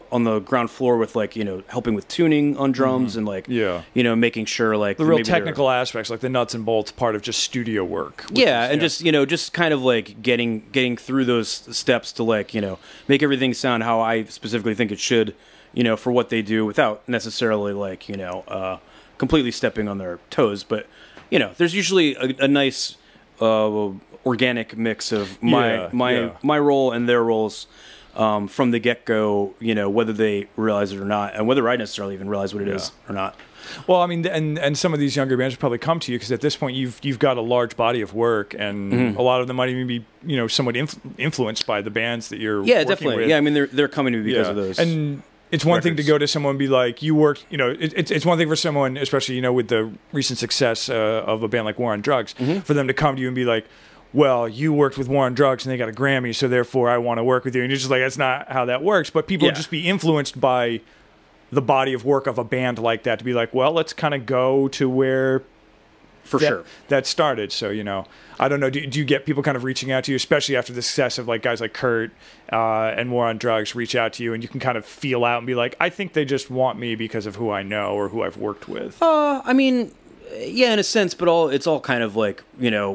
on the ground floor with like, helping with tuning on drums and like, making sure like the real technical aspects, like the nuts and bolts part of just studio work. Just kind of like getting through those steps to like, make everything sound how I specifically think it should, for what they do without necessarily like, completely stepping on their toes. But, there's usually a nice organic mix of my role and their roles. From the get-go, whether they realize it or not, and whether I necessarily even realize what it is or not. Well, I mean, and some of these younger bands will probably come to you because at this point you've got a large body of work, and a lot of them might even be somewhat influenced by the bands that you're working with. Yeah, I mean they're coming to me because of those. And it's one thing to go to someone and be like, you work, it's one thing for someone, especially with the recent success of a band like War on Drugs, for them to come to you and be like, well, you worked with War on Drugs and they got a Grammy, so therefore I want to work with you. And you're just like, that's not how that works. But people just be influenced by the body of work of a band like that to be like, well, let's kind of go to where that started. So, I don't know. Do you get people kind of reaching out to you, especially after the success of like guys like Kurt and War on Drugs reach out to you and you can kind of feel out and be like, I think they just want me because of who I know or who I've worked with? I mean... Yeah, in a sense, but it's all kind of like,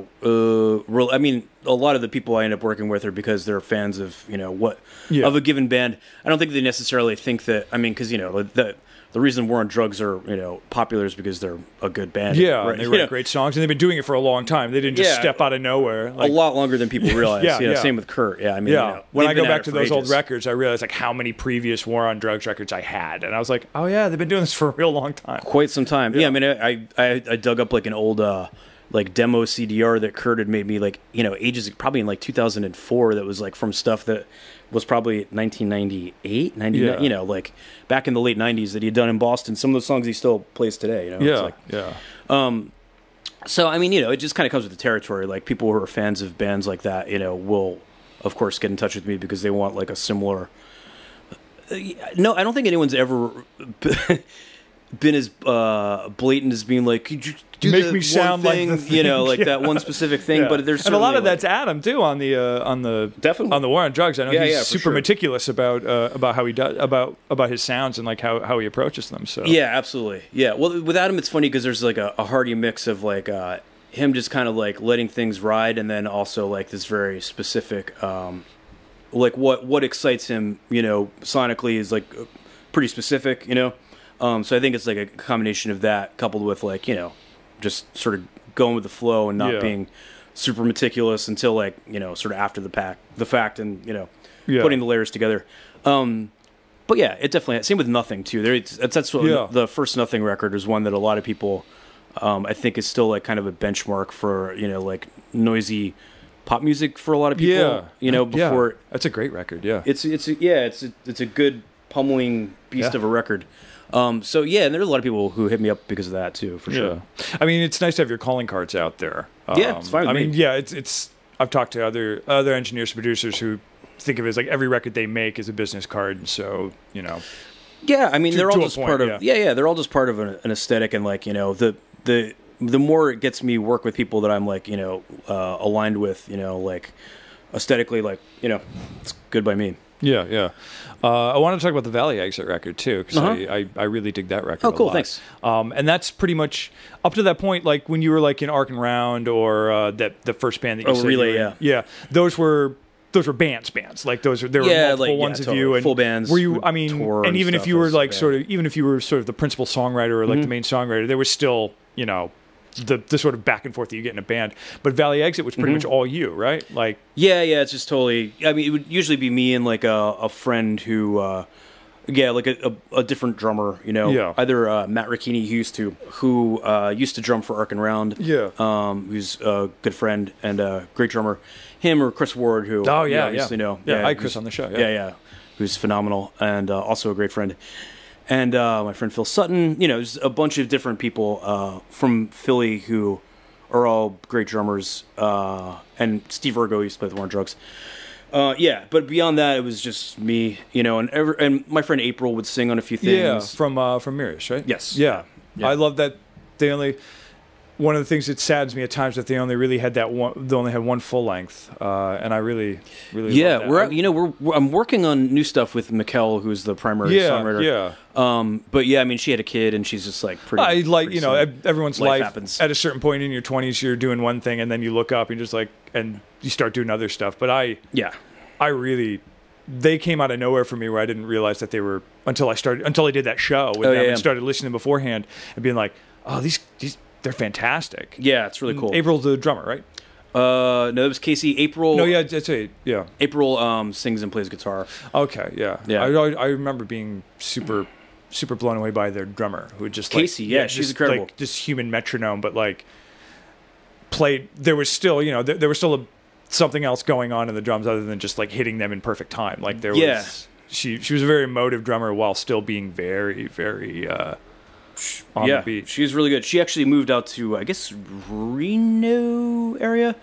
I mean, a lot of the people I end up working with are because they're fans of, of a given band. I don't think they necessarily think that, I mean, because, the reason War on Drugs are, popular is because they're a good band. Yeah, right? They write great songs, and they've been doing it for a long time. They didn't just step out of nowhere. Like, a lot longer than people realize. Same with Kurt. Yeah, I mean, when I go back to those old records, I realize like how many previous War on Drugs records I had, and I was like, oh yeah, they've been doing this for a real long time. Quite some time. Yeah, I mean, I dug up like an old like demo CDR that Kurt had made me like, ages, probably in like 2004, that was like from stuff that was probably 1998, 99, like back in the late 90s that he had done in Boston. Some of those songs he still plays today, So, I mean, it just kind of comes with the territory. Like, people who are fans of bands like that, will, of course, get in touch with me because they want, like, a similar... No, I don't think anyone's ever been as blatant as being like, could you do make me sound thing, like the thing, like that one specific thing. But there's and a lot of like, that's Adam too on the definitely on the War on Drugs. I know he's super meticulous about how he does about his sounds and like how he approaches them. So absolutely, Well, with Adam, it's funny because there's like a hearty mix of like him just kind of like letting things ride, and then also like this very specific. Like what excites him, sonically is like pretty specific, So I think it's like a combination of that coupled with like, just sort of going with the flow and not being super meticulous until like, sort of after the fact and, putting the layers together. But yeah, it definitely, same with Nothing too. That's what the first Nothing record is one that a lot of people, I think is still like kind of a benchmark for, like noisy pop music for a lot of people, before that's a great record. Yeah. It's a good pummeling beast of a record. So yeah, and there are a lot of people who hit me up because of that too, for sure. I mean, it's nice to have your calling cards out there. It's fine with me. Mean, it's I've talked to other engineers, producers who think of it as like every record they make is a business card, and so, Yeah, I mean, they're all just part of they're all just part of an aesthetic, and like, the more it gets me work with people that I'm like, aligned with, like aesthetically, like, it's good by me. Yeah. I wanted to talk about the Valley Exit record too, because I really dig that record. Oh, cool, a lot. Thanks. And that's pretty much up to that point, like when you were like in Arc and Round or the first band that you said Relay, yeah. Those were bands. Like there were multiple ones of you and full bands. Were you? I mean, and even if you were like even if you were sort of the principal songwriter or like the main songwriter, there was still the sort of back and forth that you get in a band. But Valley Exit was pretty much all you, right? Like it's just totally. I mean, it would usually be me and like a friend who, like a different drummer, either Matt Ricchini who used to drum for Arc and Round, who's a good friend and a great drummer, him or Chris Ward, who I had Chris on the show, who's phenomenal and also a great friend. And my friend Phil Sutton, there's a bunch of different people from Philly who are all great drummers. And Steve Virgo used to play with War on Drugs. But beyond that, it was just me, and my friend April would sing on a few things. Yeah, from Mirius, right? Yes. Yeah. I love that one of the things that saddens me at times that they only really had they only had one full length, and I really love that. I'm working on new stuff with Mikkel, who's the primary songwriter. But I mean, she had a kid, and she's just like pretty. Everyone's life happens. at a certain point in your 20s, you're doing one thing, and then you look up and just like, and you start doing other stuff. But I really, they came out of nowhere for me where I didn't realize that they were until I did that show with them and started listening beforehand and being like, oh, these. They're fantastic. Yeah, it's really cool. April's the drummer, right? No, it was Casey. April. No, yeah, that's it. Yeah. April sings and plays guitar. Okay, yeah. I remember being super blown away by their drummer, who would just Casey. She's incredible. Like this human metronome, but like played. There was still, there was still something else going on in the drums other than just like hitting them in perfect time. Like there was. She was a very emotive drummer while still being very, very. On the beat. She's really good. She actually moved out to, I guess, Reno area,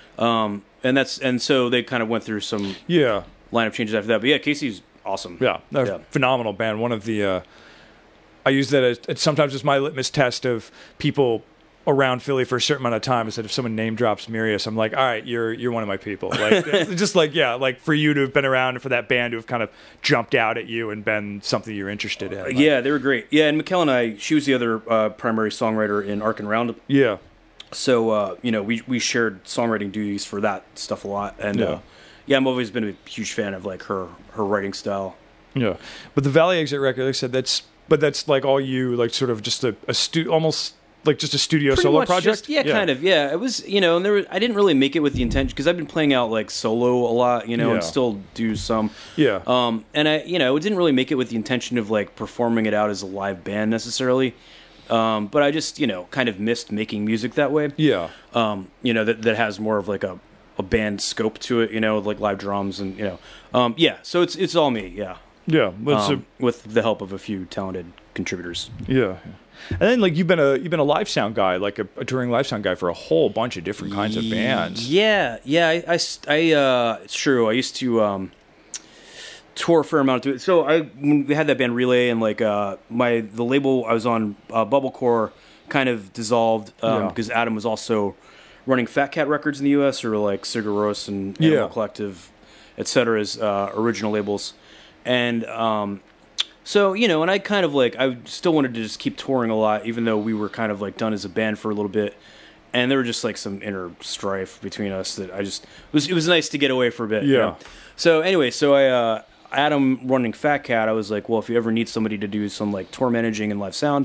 and so they kind of went through some lineup changes after that. But Casey's awesome. Phenomenal band. One of the I use that as sometimes as my litmus test of people around Philly for a certain amount of time. Is that if someone name drops Mirius, I'm like, all right, you're one of my people. Like just like like for you to have been around and for that band to have kind of jumped out at you and been something you're interested in. Like, they were great. Yeah, and Mikkel and she was the other primary songwriter in Ark and Round. Yeah. So we shared songwriting duties for that stuff a lot, and I've always been a huge fan of like her writing style. Yeah, but the Valley Exit record, like I said, that's like all you, like sort of just almost. Like just a studio pretty solo project? Kind of. Yeah, it was, and I didn't really make it with the intention, because I've been playing out like solo a lot, and still do some. Yeah. And I didn't really make it with the intention of like performing it out as a live band necessarily. But I just, kind of missed making music that way. Yeah. That has more of like a band scope to it, with like live drums and, so it's all me. Yeah. Yeah. With the help of a few talented contributors. Yeah. And then, like, you've been a live sound guy, like a touring live sound guy for a whole bunch of different kinds of bands. Yeah. I it's true. I used to tour a fair amount to it. So when we had that band Relay, and like the label I was on, Bubblecore, kind of dissolved because Adam was also running Fat Cat Records in the U.S., or like Sigur Rós and Animal Collective, etc. as original labels, and. So, and I kind of like, I still wanted to just keep touring a lot, even though we were kind of like done as a band for a little bit. And there were just like some inner strife between us that it was nice to get away for a bit. Yeah. So anyway, Adam running Fat Cat, I was like, well, if you ever need somebody to do some like tour managing and live sound,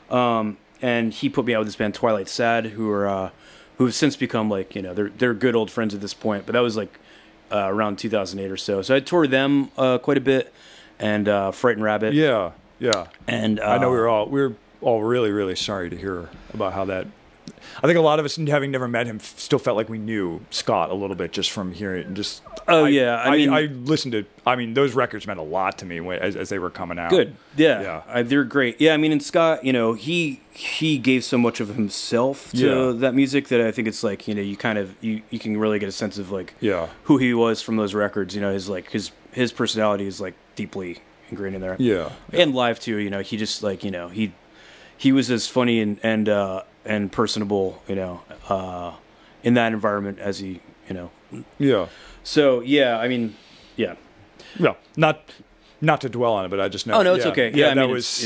and he put me out with this band Twilight Sad, who've since become like, they're good old friends at this point, but that was like around 2008 or so. So I toured them quite a bit. And Frightened Rabbit. Yeah. And I know we were all really, really sorry to hear about how that. I think a lot of us, having never met him, still felt like we knew Scott a little bit just from hearing it. And just I listened to. I mean, those records meant a lot to me as they were coming out. Good. Yeah. They're great. Yeah. I mean, and Scott, he gave so much of himself to that music that I think it's like, you kind of you can really get a sense of like who he was from those records. His personality is like deeply ingrained in there. Yeah. And live too, he just like, he was as funny and personable, in that environment as he, Yeah. So, I mean, yeah. Well, not to dwell on it, but I just know. Oh, no, it's okay. Yeah, that was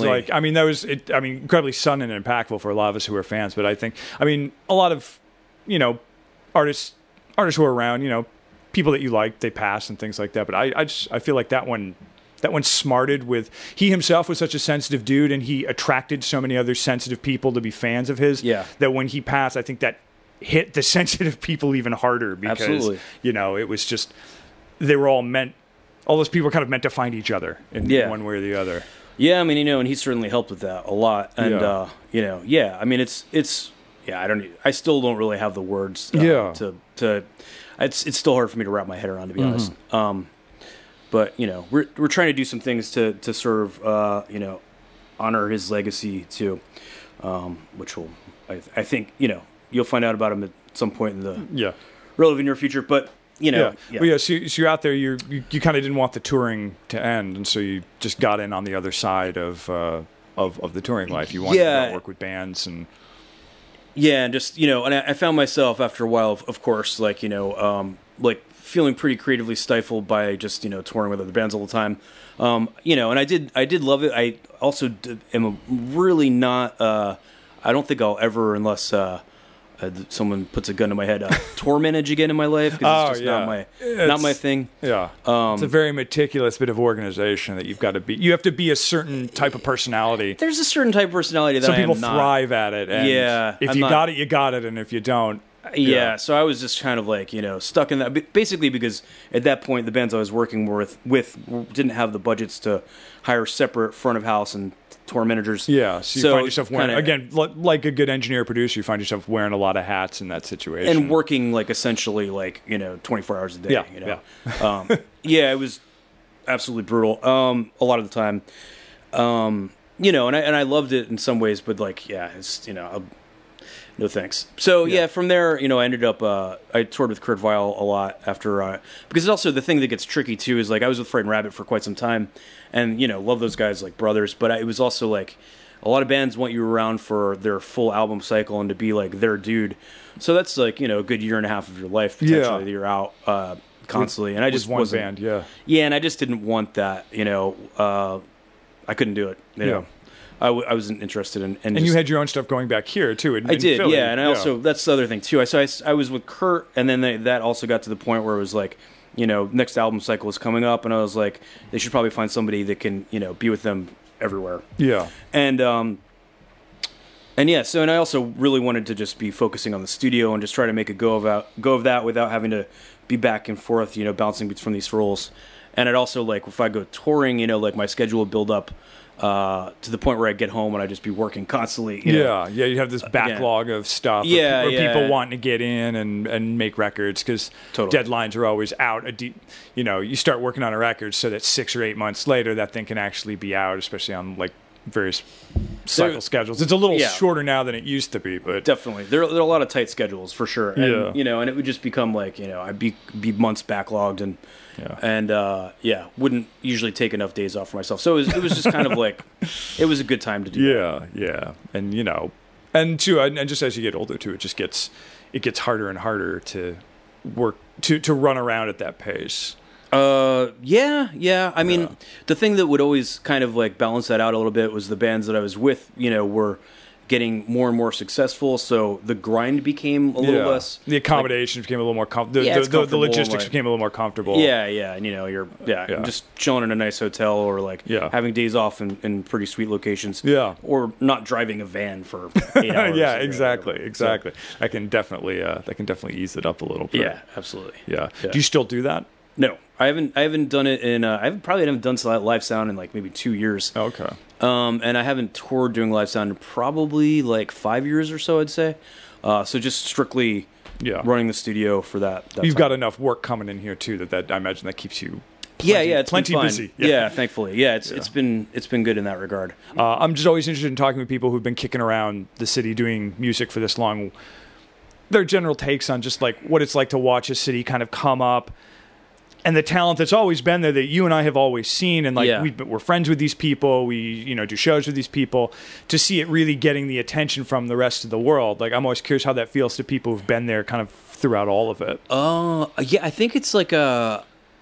incredibly sudden and impactful for a lot of us who are fans, but I think, a lot of, artists who are around, people that you like, they pass and things like that. But I feel like that one smarted with. He himself was such a sensitive dude, and he attracted so many other sensitive people to be fans of his. Yeah. That when he passed, I think that hit the sensitive people even harder because Absolutely. It was just they were all meant. All those people were kind of meant to find each other in one way or the other. Yeah, and he certainly helped with that a lot. And I still don't really have the words. It's still hard for me to wrap my head around, to be honest. But we're trying to do some things to sort of honor his legacy too, which will I think you'll find out about him at some point in the relatively near future. But Well, so you're out there. You kind of didn't want the touring to end, and so you just got in on the other side of the touring life. You wanted to work with bands and. Yeah, and just, and I found myself after a while, of course, like, like feeling pretty creatively stifled by just, touring with other bands all the time. And I did love it. I also am really not, I don't think I'll ever, unless someone puts a gun to my head, tour manage again in my life, because it's just not my thing. Yeah, it's a very meticulous bit of organization that you've got to be. You have to be a certain type of personality. There's a certain type of personality that some people not. thrive at it. And if you got it, you got it, and if you don't. Yeah, so I was just kind of like, stuck in that. Basically, because at that point, the bands I was working with didn't have the budgets to hire separate front of house and tour managers. Yeah, so you find yourself wearing, again, like a good engineer producer, you find yourself wearing a lot of hats in that situation. And working, like, essentially, like, 24 hours a day. Yeah. Yeah, it was absolutely brutal a lot of the time. And I loved it in some ways, but, like, yeah, it's, no thanks. So from there, I ended up I toured with Kurt Weill a lot after because it's also the thing that gets tricky too is like I was with Frightened Rabbit for quite some time, and love those guys like brothers. But it was also like a lot of bands want you around for their full album cycle and to be like their dude. So that's like a good year and a half of your life potentially that you're out constantly. And I just wasn't. And I just didn't want that. I couldn't do it. I wasn't interested in. And you had your own stuff going back here, too. I did, Philly. And I also, that's the other thing, too. I was with Kurt, and then that also got to the point where it was like, next album cycle was coming up, and I was like, they should probably find somebody that can, be with them everywhere. Yeah. And I also really wanted to just be focusing on the studio and just try to make a go of that without having to be back and forth, bouncing from these roles. And it also, like, if I go touring, like, my schedule would build up to the point where I get home and I just be working constantly. You have this backlog of stuff. People wanting to get in and make records because deadlines are always out. You start working on a record so that 6 or 8 months later that thing can actually be out, especially on like various cycle schedules. It's a little shorter now than it used to be, but definitely there are a lot of tight schedules for sure. And, and it would just become like I'd be months backlogged and. Wouldn't usually take enough days off for myself. So it was just kind of like, it was a good time to do that. Yeah. And, and too, and just as you get older too, it gets harder and harder to work, to run around at that pace. I mean, the thing that would always kind of like balance that out a little bit was the bands that I was with, were getting more and more successful, so the grind became a little less. The accommodations became a little more comfortable. The logistics became a little more comfortable. And you're just chilling in a nice hotel or like having days off in pretty sweet locations. Or not driving a van for 8 hours. Exactly. So, I can definitely ease it up a little bit. Yeah, absolutely. Yeah. Do you still do that? No, I haven't done it in. I haven't done live sound in like maybe 2 years. Okay. And I haven't toured doing live sound in probably like 5 years or so, I'd say. So just strictly running the studio for that You've time. got enough work coming in here too that I imagine that keeps you. It's plenty been fun. busy. Yeah, thankfully. It's been good in that regard. I'm just always interested in talking with people who've been kicking around the city doing music for this long. Their general takes on just like what it's like to watch a city kind of come up. And the talent that's always been there that you and I have always seen, and like we're friends with these people, we do shows with these people, to see it really getting the attention from the rest of the world. Like I'm always curious how that feels to people who've been there kind of throughout all of it. I think it's like I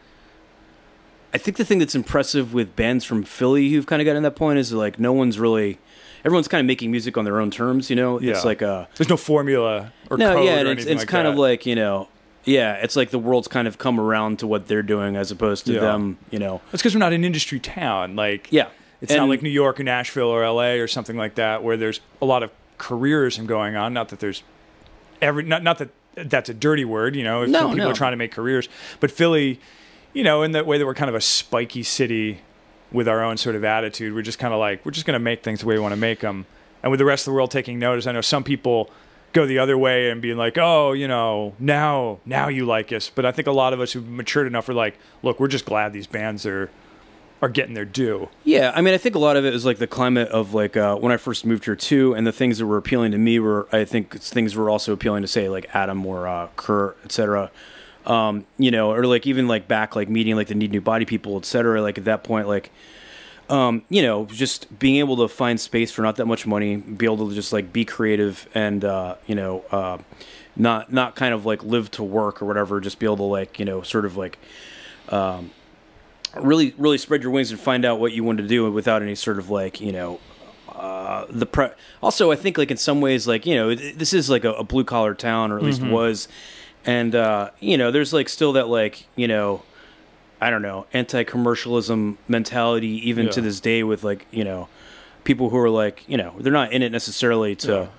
think the thing that's impressive with bands from Philly who've kind of gotten to that point is like everyone's kind of making music on their own terms. It's like there's no formula or code or anything it's kind of like it's like the world's kind of come around to what they're doing as opposed to them, It's because we're not an industry town. It's not like New York or Nashville or LA or something like that where there's a lot of careerism going on. Not that there's not that that's a dirty word, if people are trying to make careers. But Philly, in that way that we're kind of a spiky city with our own sort of attitude, we're just kind of like, we're just going to make things the way we want to make them. And with the rest of the world taking notice, I know some people go the other way and being like, now you like us. But I think a lot of us who've matured enough are like, look, we're just glad these bands are getting their due. Yeah, I mean, I think a lot of it is like the climate of like when I first moved here too, and the things that were appealing to me I think things were also appealing to say like Adam or Kurt, etc. Or like even like back like meeting like the Need New Body people, etc. Like at that point, like just being able to find space for not that much money, be able to just like be creative and not kind of like live to work or whatever, just be able to like sort of like really spread your wings and find out what you want to do without any sort of like also I think like in some ways like this is like a blue collar town, or at least was, and there's like still that like I don't know, anti-commercialism mentality even to this day with like people who are like they're not in it necessarily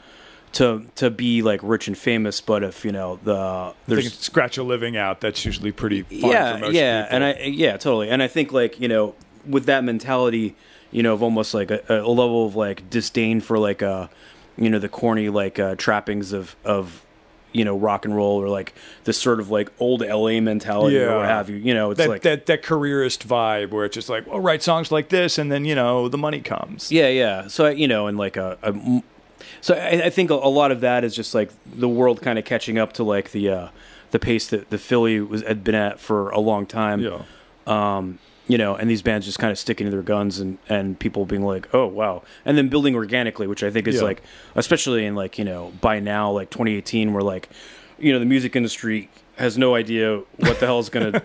to be like rich and famous, but if they can scratch a living out, that's usually pretty fun for most people. And totally. And I think like with that mentality of almost like a level of like disdain for like the corny like trappings of rock and roll, or like this sort of like old LA mentality or what have you. It's that, like that careerist vibe where it's just like, well, write songs like this and then the money comes. Yeah. So and like so I think a lot of that is just like the world kind of catching up to like the pace that the Philly had been at for a long time. And these bands just kind of sticking to their guns and people being like, oh wow, and then building organically, which I think is like, especially in like by now like 2018, where like the music industry has no idea what the hell is gonna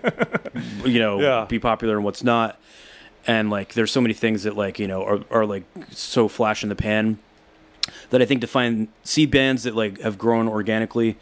be popular and what's not, and like there's so many things that like are like so flash in the pan, that I think to see bands that like have grown organically,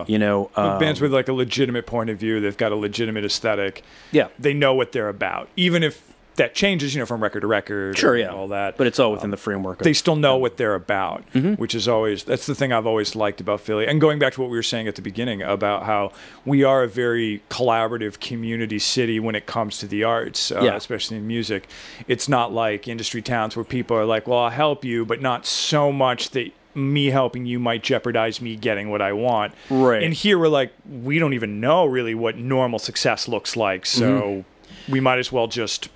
bands with like a legitimate point of view, they've got a legitimate aesthetic, they know what they're about, even if that changes, from record to record, all that. But it's all within the framework. They still know what they're about, which is that's the thing I've always liked about Philly. And going back to what we were saying at the beginning about how we are a very collaborative community city when it comes to the arts, especially in music. It's not like industry towns where people are like, well, I'll help you, but not so much that me helping you might jeopardize me getting what I want. Right. And here we're like, we don't even know really what normal success looks like, so we might as well just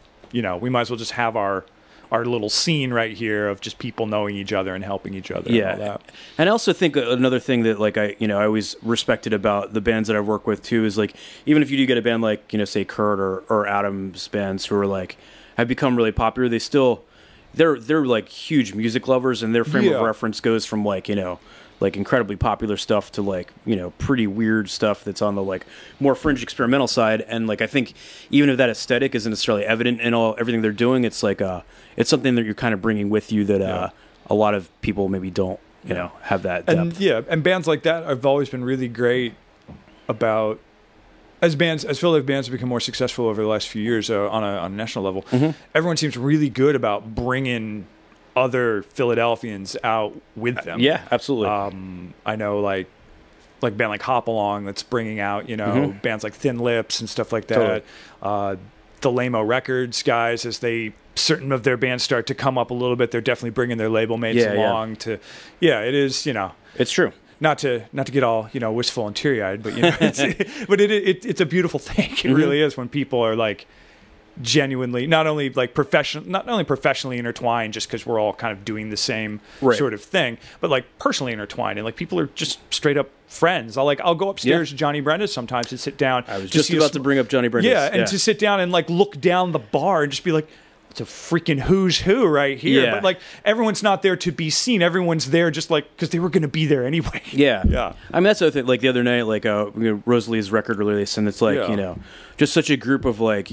have our little scene right here of just people knowing each other and helping each other. Yeah, and all that. And I also think another thing that like I always respected about the bands that I've worked with too is like, even if you do get a band like say Kurt or Adam's bands who are like have become really popular, they're like huge music lovers, and their frame of reference goes from like like incredibly popular stuff to like pretty weird stuff that's on the like more fringe experimental side. And like I think even if that aesthetic isn't necessarily evident in everything they're doing, it's like it's something that you're kind of bringing with you that a lot of people maybe don't have that depth. And bands like that have always been really great about, as Philly bands have become more successful over the last few years on a national level, everyone seems really good about bringing other Philadelphians out with them. Yeah, absolutely. I know like a band like Hop Along that's bringing out bands like Thin Lips and stuff like that. Totally. The Lamo Records guys, as certain of their bands start to come up a little bit, they're definitely bringing their label mates along to. Yeah, it is. It's true. Not to get all wistful and teary eyed, but it's a beautiful thing. It really is when people are like genuinely not only professionally intertwined just because we're all kind of doing the same sort of thing, but like personally intertwined, and like people are just straight up friends. I'll go upstairs to Johnny Brenda's sometimes and sit down. I was just about to bring up Johnny Brenda's. And to sit down and like look down the bar and just be like, it's a freaking who's who right here. Yeah. But like everyone's not there to be seen. Everyone's there just like because they were going to be there anyway. Yeah. I mean, that's the other thing. Like the other night, like Rosalie's record release, and it's like just such a group of like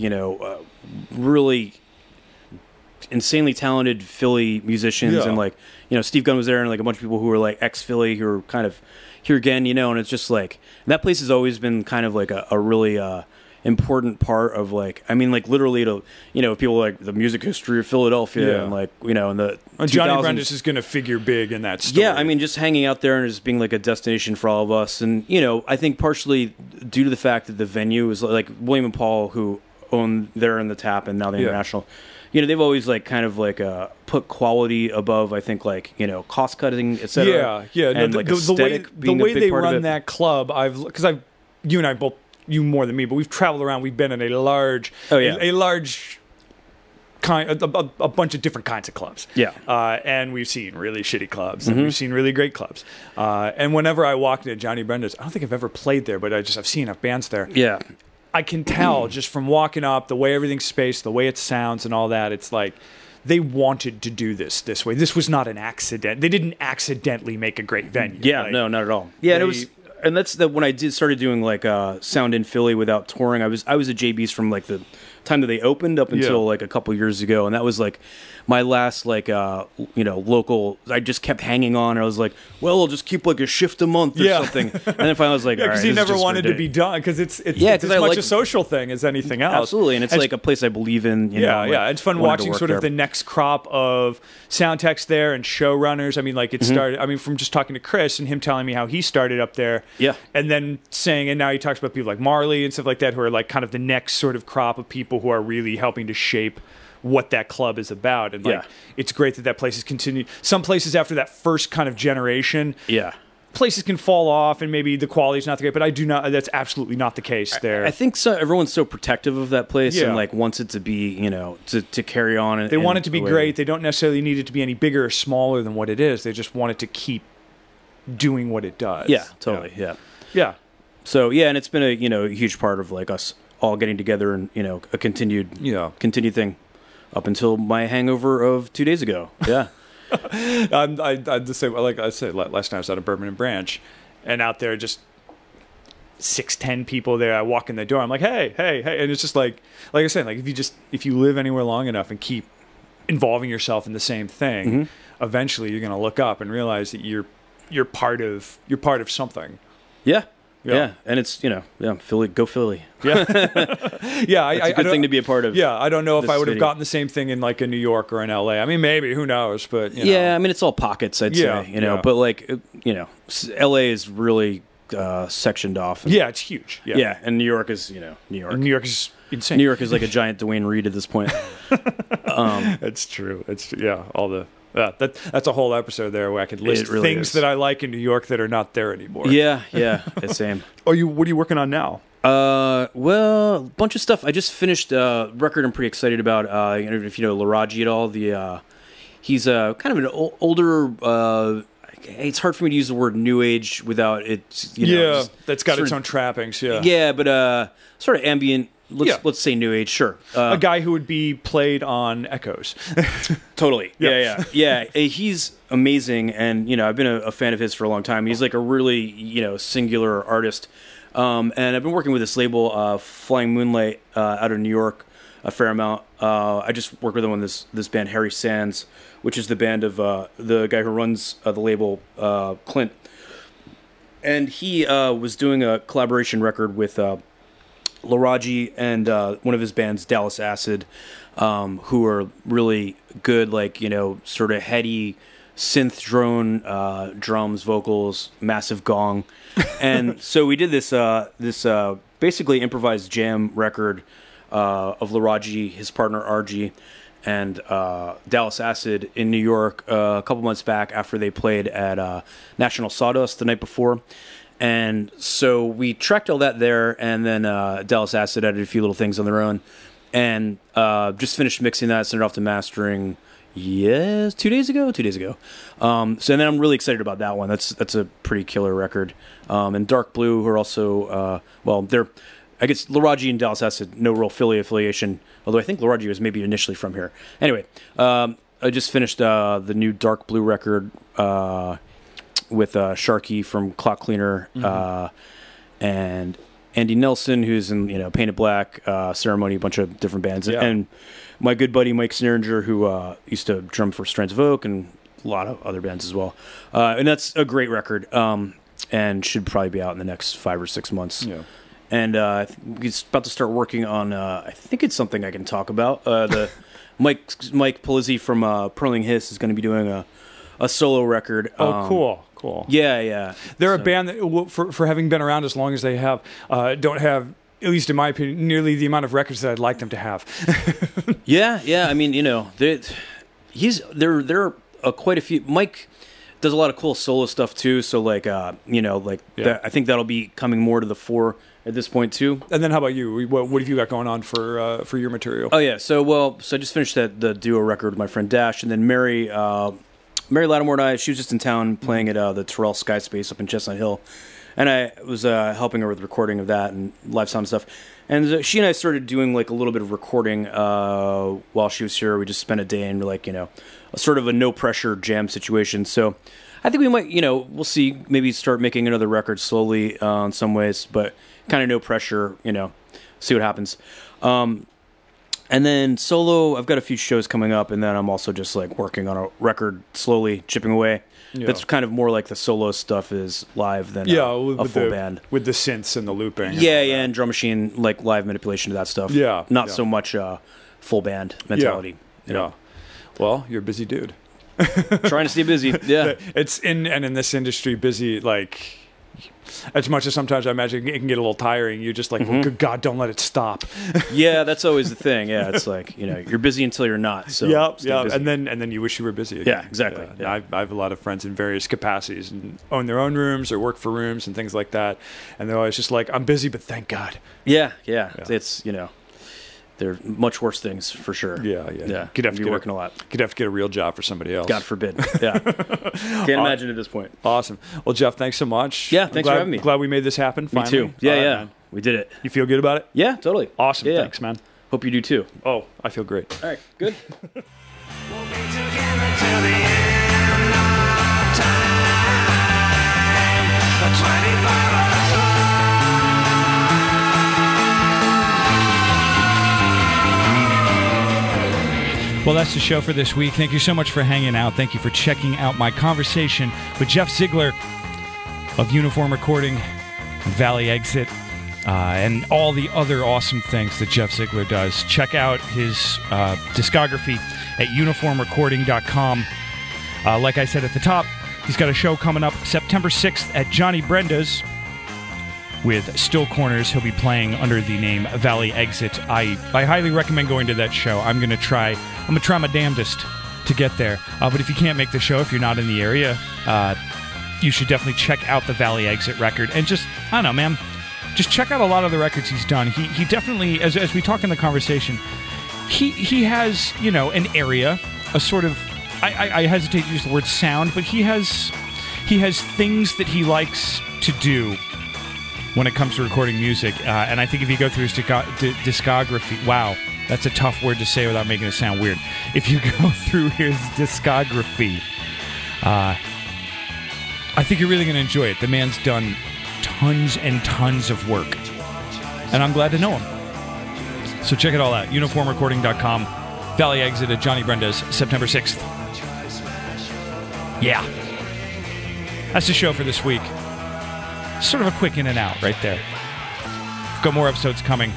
really insanely talented Philly musicians, and like Steve Gunn was there, and like a bunch of people who were like ex-Philly who are kind of here again, and it's just like that place has always been kind of like a really important part of like, I mean, like literally to people like the music history of Philadelphia, and like in the Johnny Brenda's is going to figure big in that story. Yeah, I mean, just hanging out there and just being like a destination for all of us, and I think partially due to the fact that the venue is like William and Paul, who own there in the Tap and now the International. They've always like kind of like put quality above, I think, like cost cutting, etc. And like the way they run that club, you and I both, you more than me, but we've traveled around. We've been in a large kind, a bunch of different kinds of clubs. And we've seen really shitty clubs, and we've seen really great clubs. And whenever I walk into Johnny Brenda's, I don't think I've ever played there, but I've seen enough bands there. I can tell just from walking up, the way everything's spaced, the way it sounds and all that, it's like they wanted to do this way. This was not an accident. They didn't accidentally make a great venue. Yeah, like, no, not at all. Yeah, and that's when I started doing like sound in Philly without touring. I was at JB's from like the time that they opened up until like a couple years ago, and that was like my last like local. I just kept hanging on. I was like, well, I'll just keep like a shift a month or something, and then finally I was like, because you never wanted to be done because it's as much a social thing as anything else. Absolutely, and it's like a place I believe in. It's fun watching sort of the next crop of sound techs there and showrunners. I mean, like it started. I mean, from just talking to Chris and him telling me how he started up there. Yeah, and then saying, and now he talks about people like Marley and stuff like that, who are like kind of the next sort of crop of people who are really helping to shape what that club is about. And like it's great that place has continued. Some places after that first kind of generation, places can fall off and maybe the quality's not the great, but I do not, that's absolutely not the case there. I think so. Everyone's so protective of that place and like wants it to be, to carry on. And, they want it to be great. They don't necessarily need it to be any bigger or smaller than what it is. They just want it to keep doing what it does. Yeah, totally. Yeah. So and it's been a huge part of like us all getting together and a continued thing up until my hangover of 2 days ago. Yeah. I'm the same. Like I said, last night I was out of Bourbon and Branch, and out there just 6-10 people there. I walk in the door. I'm like, hey, and it's just like I said, like if you live anywhere long enough and keep involving yourself in the same thing, eventually you're going to look up and realize that you're part of something. Yeah, and it's Philly, go Philly. Yeah, it's a good thing to be a part of. Yeah, I don't know if I would have gotten the same thing in like a New York or in LA. I mean, maybe, who knows? But I mean, it's all pockets, I'd say. But like LA is really sectioned off. It's huge. Yeah, and New York is New York. New York is insane. New York is like a giant Dwayne Reed at this point. That's true. All the. That's a whole episode there where I could list really things that I like in New York that are not there anymore. Yeah, the same. What are you working on now? Well, a bunch of stuff. I just finished a record I'm pretty excited about. If you know Laraji at all, he's kind of an older. It's hard for me to use the word new age without it. That's got its own trappings. But sort of ambient. Let's say new age, sure. A guy who would be played on Echoes. Totally. Yeah. He's amazing, and I've been a fan of his for a long time. He's like a really singular artist, and I've been working with this label, Flying Moonlight, out of New York, a fair amount. I just work with him on this band, Harry Sands, which is the band of the guy who runs the label, Clint, and he was doing a collaboration record with. Laraji and one of his bands, Dallas Acid, who are really good, like, sort of heady synth drone, drums, vocals, massive gong. And so we did this basically improvised jam record of Laraji, his partner RG, and Dallas Acid in New York a couple months back after they played at National Sawdust the night before. And so we tracked all that there, and then Dallas Acid added a few little things on their own, and just finished mixing that, sent it off to mastering. 2 days ago. So then I'm really excited about that one. That's a pretty killer record. And Dark Blue, who are also they're, I guess Laraji and Dallas Acid, no real Philly affiliation. Although I think Laraji was maybe initially from here. Anyway, I just finished the new Dark Blue record. With Sharky from Clock Cleaner, and Andy Nelson, who's in Painted Black, Ceremony, a bunch of different bands, and my good buddy Mike Sneringer, who used to drum for Strands of Oak and a lot of other bands as well. And that's a great record, and should probably be out in the next 5 or 6 months. Yeah. And he's about to start working on. I think it's something I can talk about. The Mike Polizzi from Perling Hiss is going to be doing a solo record. Cool. Yeah. They're a band that, for having been around as long as they have, don't have, at least in my opinion, nearly the amount of records that I'd like them to have. Yeah. I mean, there are quite a few. Mike does a lot of cool solo stuff too. So I think that'll be coming more to the fore at this point too. And then how about you? What have you got going on for your material? Oh yeah. So I just finished the duo record with my friend Dash, and then Mary Lattimore and I, she was just in town playing at the Terrell Sky Space up in Chestnut Hill. and I was helping her with recording of that and live sound stuff. And she and I started doing like a little bit of recording while she was here. We just spent a day in like, a sort of a no pressure jam situation. So I think we might, we'll see, maybe start making another record slowly in some ways, but kind of no pressure, see what happens. And then solo, I've got a few shows coming up, and then I'm also just like working on a record slowly, chipping away. Yeah. That's kind of more like the solo stuff is live than a full band. With the synths and the looping. Yeah, and drum machine, like live manipulation of that stuff. Yeah. Not so much full band mentality. Yeah. Well, you're a busy dude. Trying to stay busy. Yeah. It's in this industry, busy, like, as much as sometimes I imagine it can get a little tiring. You're just like, oh, good God, don't let it stop. Yeah, that's always the thing. Yeah, it's like, you're busy until you're not. So yeah, and then you wish you were busy again. Yeah, exactly. Yeah. I have a lot of friends in various capacities and own their own rooms or work for rooms and things like that, and they're always just like, I'm busy, but thank God. Yeah. It's there are much worse things for sure. Yeah. You'd have to be working a lot. You'd have to get a real job for somebody else. God forbid. Yeah. Can't imagine at this point. Awesome. Well, Jeff, thanks so much. Yeah, thanks for having me. Glad we made this happen finally. Me too. Yeah. Man. We did it. You feel good about it? Yeah, totally. Awesome. Yeah. Thanks, man. Hope you do too. Oh, I feel great. All right, good. We'll be together till the end of time. 25 Well, that's the show for this week. Thank you so much for hanging out. Thank you for checking out my conversation with Jeff Zeigler of Uniform Recording, Valley Exit, and all the other awesome things that Jeff Zeigler does. Check out his discography at uniformrecording.com. Like I said at the top, he's got a show coming up September 6th at Johnny Brenda's with Still Corners. He'll be playing under the name Valley Exit. I highly recommend going to that show. I'm going to try my damnedest to get there. But if you can't make the show, if you're not in the area, you should definitely check out the Valley Exit record. And just, I don't know, man, just check out a lot of the records he's done. He definitely, as we talk in the conversation, he has, an area, a sort of, I hesitate to use the word sound, but he has things that he likes to do when it comes to recording music. And I think if you go through his discography, wow, that's a tough word to say without making it sound weird. If you go through his discography, I think you're really going to enjoy it. The man's done tons and tons of work, and I'm glad to know him. So check it all out. Uniformrecording.com. Valley Exit at Johnny Brenda's, September 6th. Yeah. That's the show for this week. Sort of a quick in and out right there. We've got more episodes coming.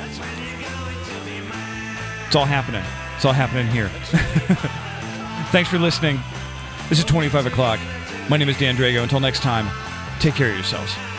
It's all happening. It's all happening here. Thanks for listening. This is 25 o'clock. My name is Dan Drago. Until next time, take care of yourselves.